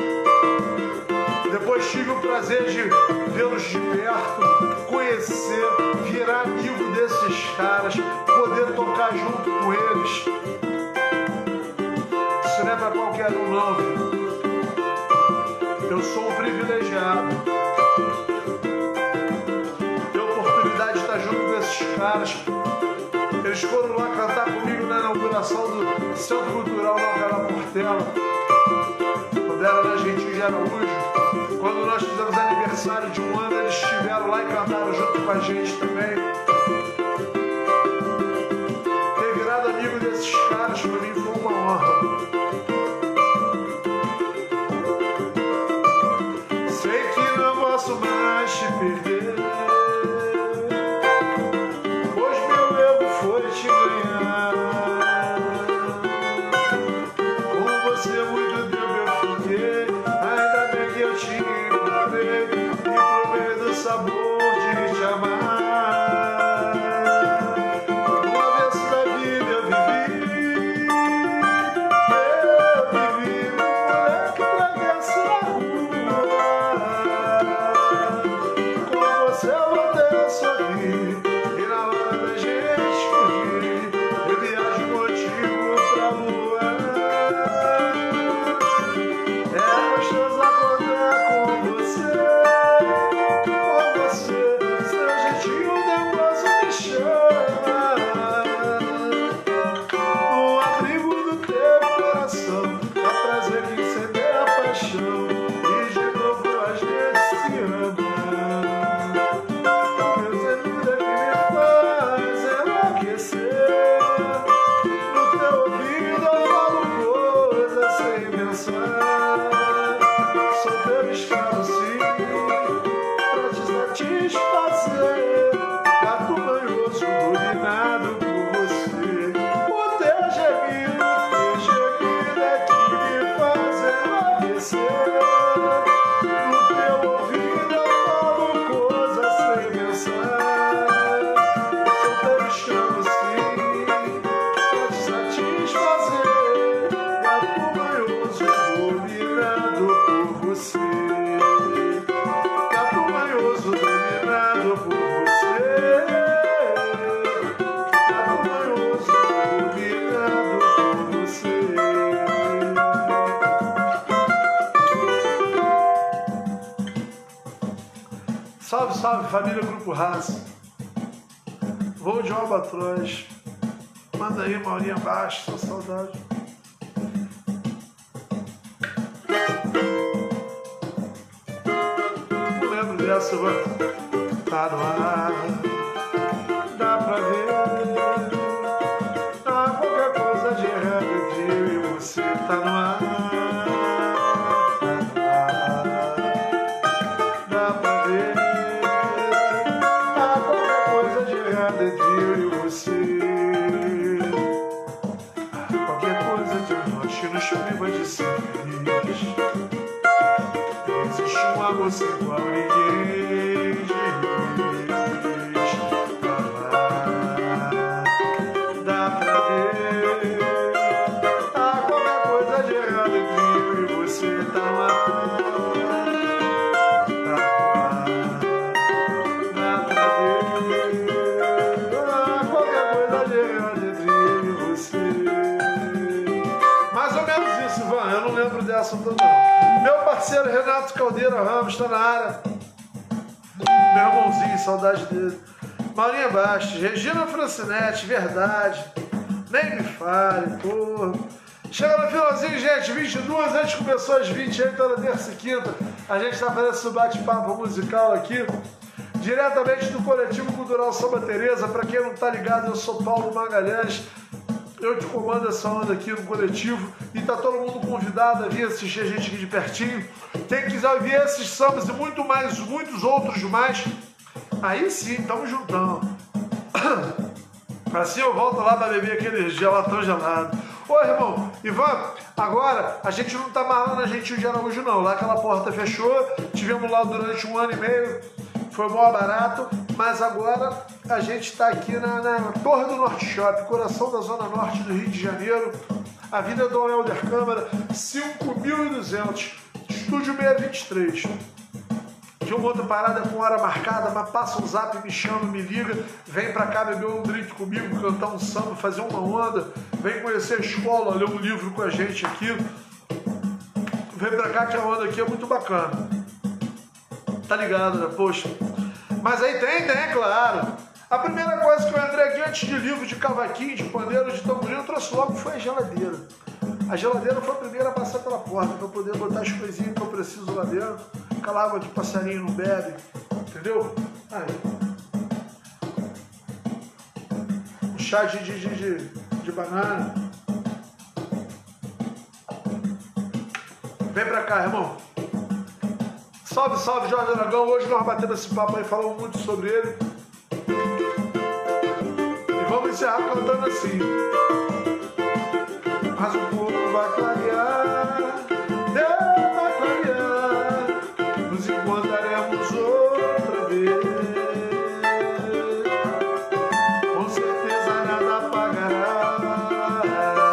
Depois tive o prazer de vê-los de perto, conhecer, virar amigo desses caras, poder tocar junto com eles. Isso não é pra qualquer um não, viu? Eu sou um privilegiado. Tenho a oportunidade de estar junto com esses caras. Eles foram lá cantar comigo na inauguração do Centro Cultural Alcalá Portela, quando era na Gentil de Araújo. Quando nós fizemos aniversário de um ano, eles estiveram lá e cantaram junto com a gente também. Ter virado amigo desses caras, para mim foi uma honra. Sei que não posso mais te perder, pois meu erro foi te ganhar. Com você muito tempo eu fiquei, ainda bem que eu te encontrei e provei do sabor de te amar. Uma vez da vida eu vivi, moleque tragueço na rua. Com você eu voltei a sorrir, e na hora da gente fugir, eu viajo contigo pra lua. É gostoso acordar com você, seu jeitinho nervoso me chama. No abrigo do teu coração, dá prazer que incendeia a paixão, e de novo a gente se ama. Meus amigos que me faz enlouquecer, no teu ouvido eu falo coisas sem pensar. Sou teu escravo sim, pra te satisfazer, gato manhoso dominado por você. O teu gemido é que me faz enlouquecer. No teu ouvido eu falo coisas sem pensar. Sou teu escravo sim, pra te satisfazer, gato manhoso dominado por você. Gato manhoso dominado por você. Gato manhoso dominado por você. Salve, salve, família Grupo Raça. Voo de Albatroz. Manda aí, Maurinha abaixo, sua saudade. Não lembro dessa, agora. Tá no ar. Dá pra ver. Há qualquer coisa de errado entre eu e você. Tá no ar. Dá pra ver. Há qualquer coisa de errado entre eu e você. Nos priva de ser feliz. Existe um amor sem igual ninguém diz. Dá pra ver. Há qualquer coisa de errado entre eu e você. Tá lá. Dá pra ver. Há qualquer coisa de errado entre eu e você. Mais ou menos isso, Ivan. Eu não lembro dessa toda, não. Meu parceiro Renato Caldeira Ramos está na área. Meu irmãozinho, saudade dele. Maurinha Bastos, Regina Francinete, verdade. Nem me fale, porra. Chega no finalzinho, gente. 22, antes começou às 20, aí toda terça e quinta. A gente está fazendo esse bate-papo musical aqui. Diretamente do Coletivo Cultural Samba Teresa. Para quem não tá ligado, eu sou Paulo Magalhães. Eu te comando essa onda aqui no coletivo e tá todo mundo convidado a vir assistir a gente aqui de pertinho. Quem quiser ouvir esses sambas e muitos outros mais, aí sim, tamo juntão. Assim eu volto lá pra beber aquele gelatão gelado. Ô irmão, Ivan, agora a gente não tá mais lá na Gentil de Araújo não. Lá aquela porta fechou, tivemos lá durante 1 ano e meio, foi mó barato, mas agora a gente está aqui na Torre do Norte Shop, coração da Zona Norte do Rio de Janeiro, Avenida Dom Helder Câmara, 5.200, Estúdio 623. De uma outra parada com hora marcada, mas passa um zap, me chama, me liga, vem pra cá beber um drink comigo, cantar um samba, fazer uma onda, vem conhecer a escola, ler um livro com a gente aqui. Vem pra cá que a onda aqui é muito bacana. Tá ligado, né? Poxa. Mas aí tem, claro. A primeira coisa que eu entrei aqui antes de livro, de cavaquinho, de pandeiro, de tamborim, eu trouxe logo foi a geladeira. A geladeira foi a primeira a passar pela porta, pra eu poder botar as coisinhas que eu preciso lá dentro. Aquela água de passarinho não bebe, entendeu? Aí. Um chá de banana. Vem pra cá, irmão. Salve, salve, Jorge Aragão. Hoje nós batemos esse papo aí, falamos muito sobre ele. E vamos encerrar cantando assim. Mas o pouco vai clarear, Deus vai clarear, nos encontraremos outra vez. Com certeza nada apagará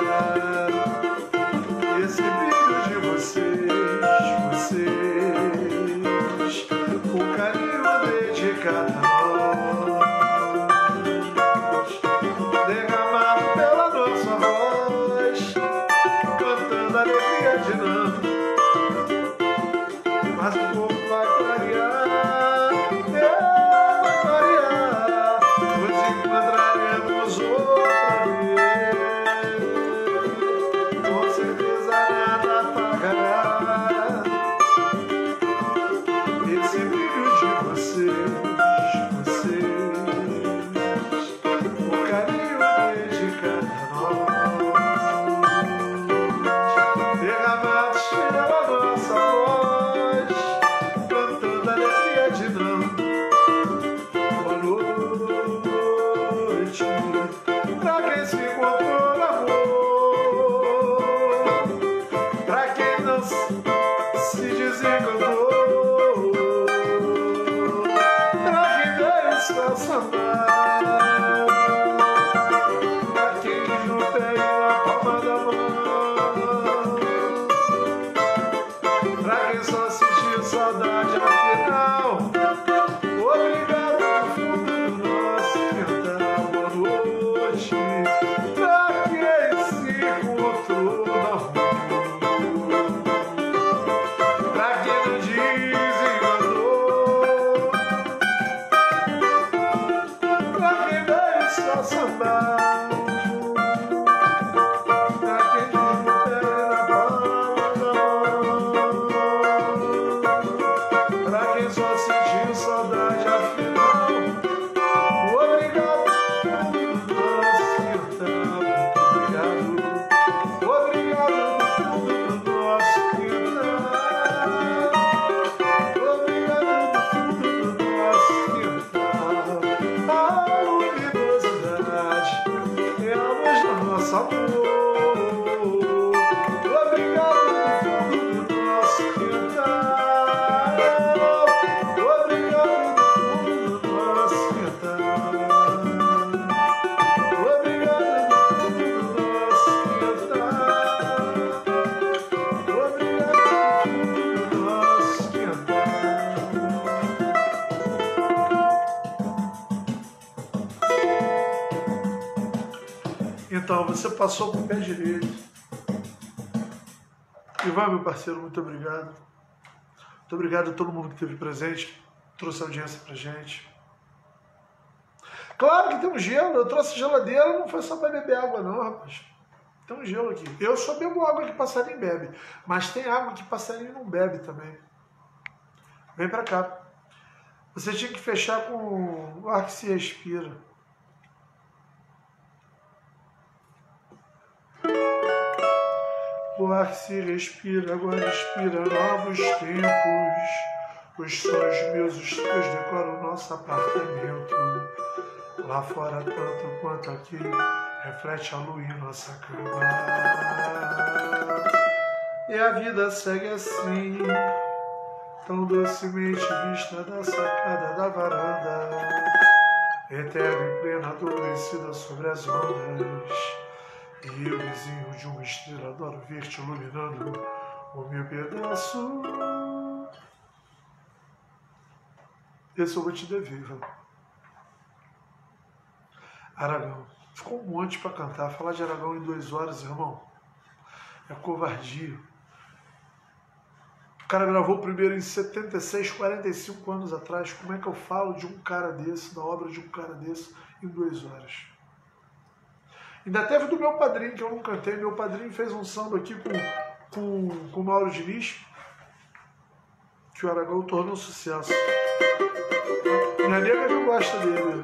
esse brilho de vocês, o carinho dedicado a nós, derramado pela nossa voz. Não, você passou com o pé direito. Ivan, meu parceiro, muito obrigado. Muito obrigado a todo mundo que esteve presente, trouxe audiência pra gente. Claro que tem um gelo, eu trouxe geladeira, não foi só para beber água não, rapaz. Tem um gelo aqui. Eu só bebo água que passarinho bebe, mas tem água que passarinho não bebe também. Vem pra cá. Você tinha que fechar com o ar que se respira. O ar que se respira, agora inspira novos tempos. Os sonhos meus, os teus decoram o nosso apartamento. Lá fora, tanto quanto aqui, reflete a lua em nossa cama. E a vida segue assim, tão docemente vista da sacada da varanda, eterna e plena, adormecida sobre as ondas. E eu, vizinho de uma estrela, adoro ver-te iluminando o meu pedaço. Esse eu vou te dever, velho. Aragão. Ficou um monte para cantar. Falar de Aragão em 2 horas, irmão, é covardia. O cara gravou o primeiro em 76, 45 anos atrás. Como é que eu falo de um cara desse, da obra de um cara desse, em 2 horas? Ainda teve do meu padrinho, que eu não cantei. Meu padrinho fez um samba aqui com o Mauro Diniz, que o Aragão tornou um sucesso. Minha nega que gosta dele.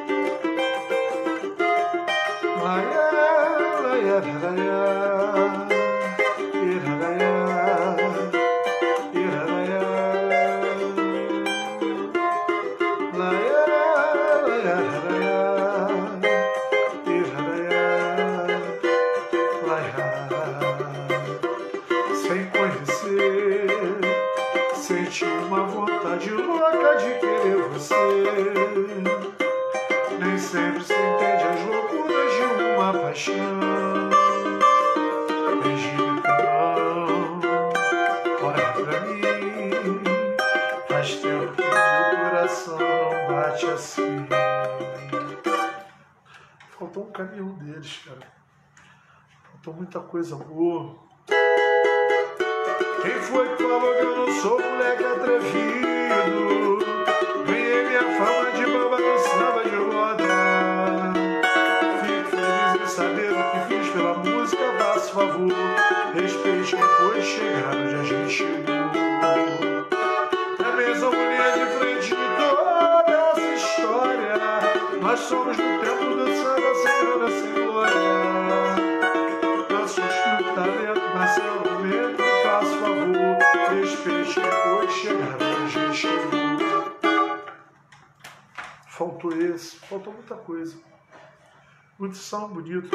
Sem conhecer, senti uma vontade louca de querer você. Nem sempre se entende as loucuras de uma paixão. Beijinho não, olha pra mim. Faz tempo que meu coração não bate assim. Faltou um caminhão deles, cara. Faltou muita coisa boa. Quem foi que falou que eu não sou moleque atrevido? Ganhei minha fama de bamba no samba de roda. Fico feliz em saber o que fiz pela música, faço favor. Respeite quem foi chegar onde a gente chegou. Também sou mulher de frente de toda essa história. Nós somos do tempo do samba, sem grana, sem glória. Nossos talentos nasceu no momento, faço favor. Respeite quem foi chegar onde a gente chegou. Faltou esse, faltou muita coisa. Muito som bonito.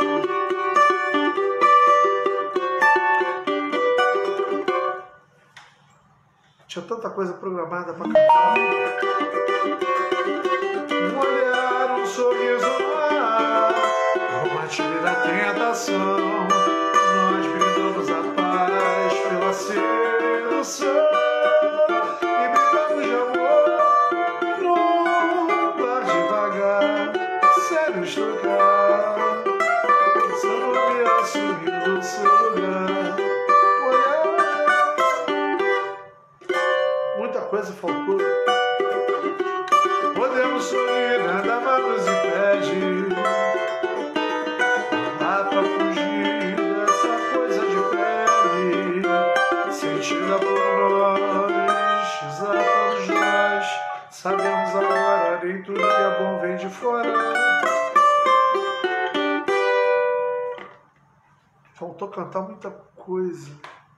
Tinha tanta coisa programada para cantar. Um olhar, um sorriso no ar, uma tira tentação. Nós brindamos a paz pela sedução. Muita coisa faltou. Podemos sorrir, nada mais nos impede. Não dá pra fugir dessa coisa de pele, sentida por nós, exatos nós. Sabemos agora, nem tudo que é bom vem de fora. Faltou cantar muita coisa.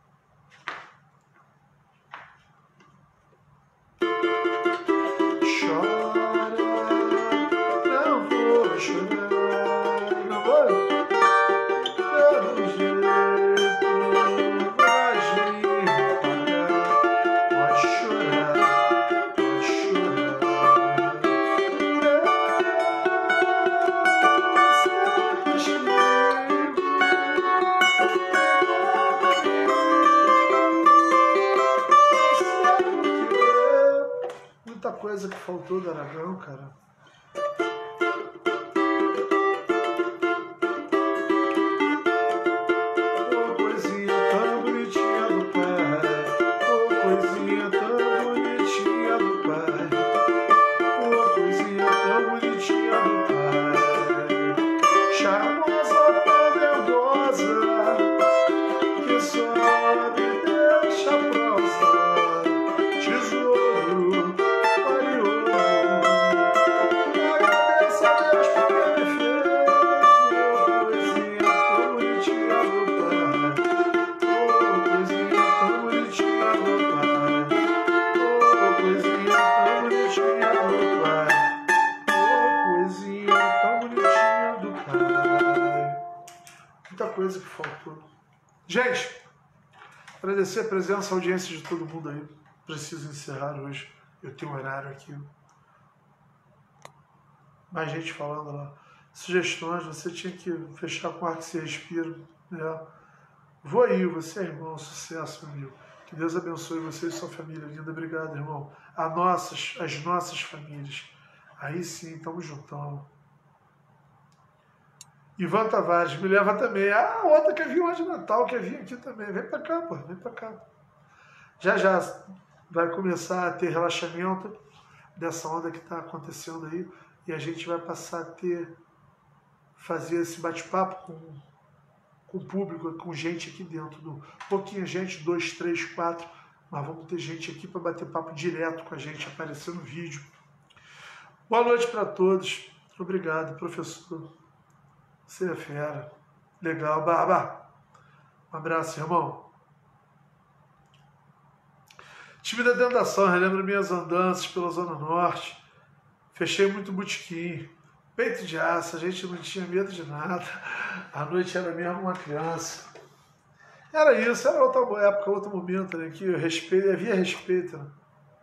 Coisa que faltou do Aragão, cara. Gente, agradecer a presença, a audiência de todo mundo aí. Preciso encerrar hoje. Eu tenho um horário aqui. Mais gente falando lá. Sugestões, você tinha que fechar com ar que se respira. Né? Vou aí, você é irmão, sucesso, meu amigo. Que Deus abençoe você e sua família linda. Obrigado, irmão. As nossas famílias. Aí sim, tamo juntão. Ivan Tavares, me leva também. Ah, outra que vir hoje de Natal, quer vir aqui também. Vem pra cá, pô, vem pra cá. Já vai começar a ter relaxamento dessa onda que tá acontecendo aí. E a gente vai passar a fazer esse bate-papo com o público, com gente aqui dentro. Pouquinha gente, 2, 3, 4. Mas vamos ter gente aqui para bater papo direto com a gente, aparecer no vídeo. Boa noite para todos. Obrigado, professor. Você é fera. Legal, Barba. Um abraço, irmão. Time da tentação, relembro minhas andanças pela Zona Norte. Fechei muito botequim. Peito de aço, a gente não tinha medo de nada. A noite era mesmo uma criança. Era isso, era outra época, outro momento, né? Que havia respeito, né?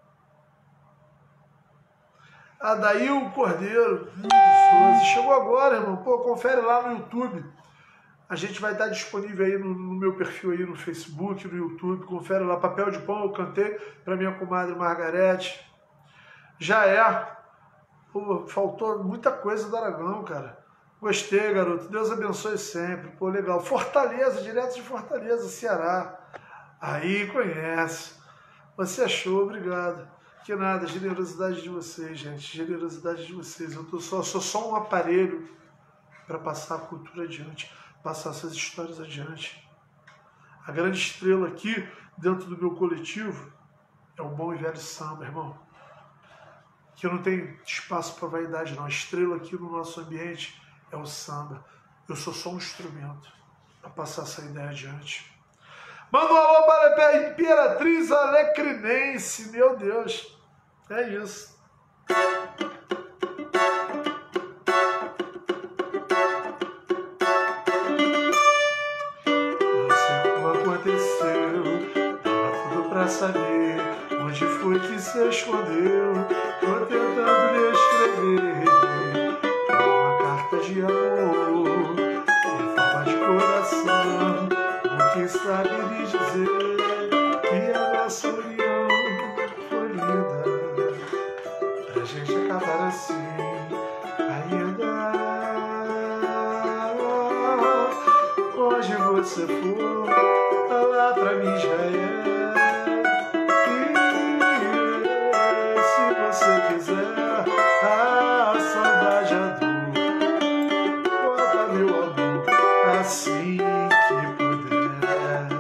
Adail Cordeiro, chegou agora, irmão. Pô, confere lá no YouTube. A gente vai estar disponível aí no meu perfil aí no Facebook, no YouTube. Confere lá, Papel de Pão, eu cantei para minha comadre Margarete. Já é. Pô, faltou muita coisa do Aragão, cara. Gostei, garoto. Deus abençoe sempre. Pô, legal. Fortaleza, direto de Fortaleza, Ceará. Aí, conhece. Você achou, obrigado. Que nada, generosidade de vocês, gente. Generosidade de vocês. Eu sou só um aparelho para passar a cultura adiante, passar essas histórias adiante. A grande estrela aqui, dentro do meu coletivo, é o bom e velho samba, irmão. Que não tem espaço para vaidade, não. A estrela aqui no nosso ambiente é o samba. Eu sou só um instrumento para passar essa ideia adiante. Manda um alô para a Imperatriz Alecrinense, meu Deus. É isso. Não sei como aconteceu, tava tudo pra saber onde foi que se escondeu. Tô tentando lhe escrever uma carta de amor em forma de coração. O que sabe lhe dizer que a nossa união foi linda. Pra gente acabar assim ainda. Onde você for, lá pra mim já é. E se você quiser, a saudade, a dor, bota meu amor assim que puder.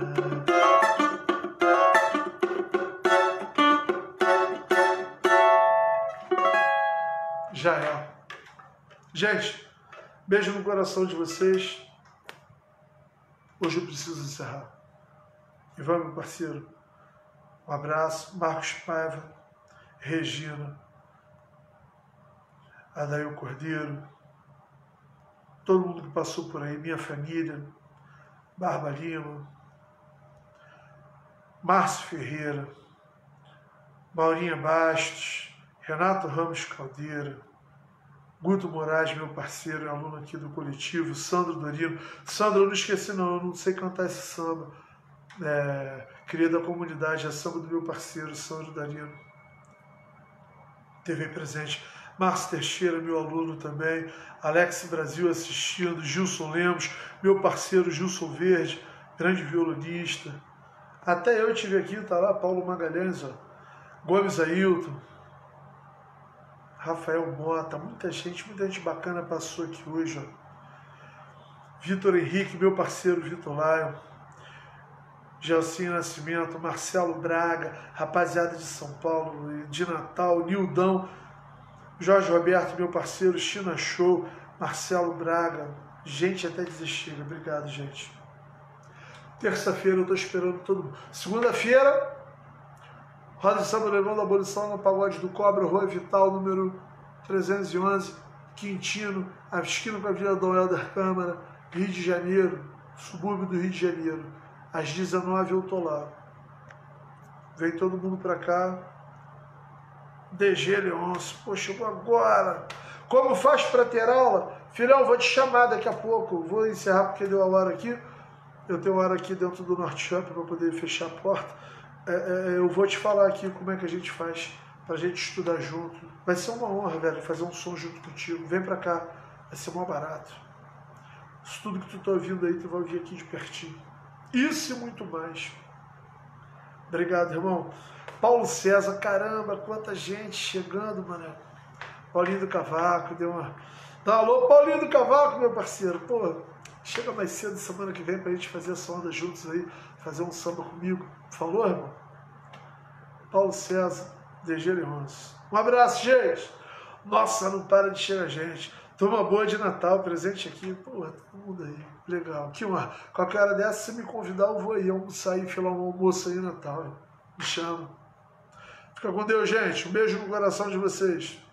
Já é. Gente, beijo no coração de vocês. Hoje eu preciso encerrar. Ivan, meu parceiro, um abraço. Marcos Paiva, Regina, Adail Cordeiro, todo mundo que passou por aí, minha família, Barba Lima, Márcio Ferreira, Maurinha Bastos, Renato Ramos Caldeira, Guto Moraes, meu parceiro e aluno aqui do coletivo, Sandro Dorino. Sandro, eu não esqueci não, eu não sei cantar esse samba. Cria da comunidade, é samba do meu parceiro, Sandro Dorino. TV presente. Márcio Teixeira, meu aluno também. Alex Brasil assistindo. Gilson Lemos, meu parceiro Gilson Verde, grande violonista. Até eu estive aqui, tá lá, Paulo Magalhães, ó. Gomes Ailton. Rafael Mota, muita gente bacana passou aqui hoje, ó. Vitor Henrique, meu parceiro Vitor Lion, Gelsinho Nascimento, Marcelo Braga, rapaziada de São Paulo, de Natal, Nildão, Jorge Roberto, meu parceiro, China Show, Marcelo Braga, gente até desistir, obrigado, gente. Terça-feira eu tô esperando todo mundo. Segunda-feira, Roda de Samba levando a abolição no Pagode do Cobra, Rua Vital, número 311, Quintino, a esquina com a Vila Dom Helder Câmara, Rio de Janeiro. subúrbio do Rio de Janeiro. Às 19 eu tô lá. Vem todo mundo pra cá. DG Leôncio, pô, chegou agora. Como faz para ter aula? Filhão, vou te chamar daqui a pouco. Vou encerrar porque deu a hora aqui. Eu tenho hora aqui dentro do Norte Shopping para poder fechar a porta. Eu vou te falar aqui como é que a gente faz pra gente estudar junto. Vai ser uma honra, velho, fazer um som junto contigo. Vem pra cá, vai ser mó barato. Isso tudo que tu tá ouvindo aí, tu vai ouvir aqui de pertinho. Isso e muito mais. Obrigado, irmão. Paulo César, caramba, quanta gente chegando, mano. Paulinho do Cavaco, deu uma... Dá um alô, Paulinho do Cavaco, meu parceiro. Pô, chega mais cedo semana que vem pra gente fazer essa onda juntos aí, fazer um samba comigo. Falou, irmão? Paulo César, DG Leôncio. Um abraço, gente. Nossa, não para de chegar gente. Toma boa de Natal, presente aqui. Pô, todo mundo aí. Legal. Que uma... Qualquer hora dessa, se me convidar, eu vou aí almoçar e filar um almoço aí no Natal. Me chama. Fica com Deus, gente. Um beijo no coração de vocês.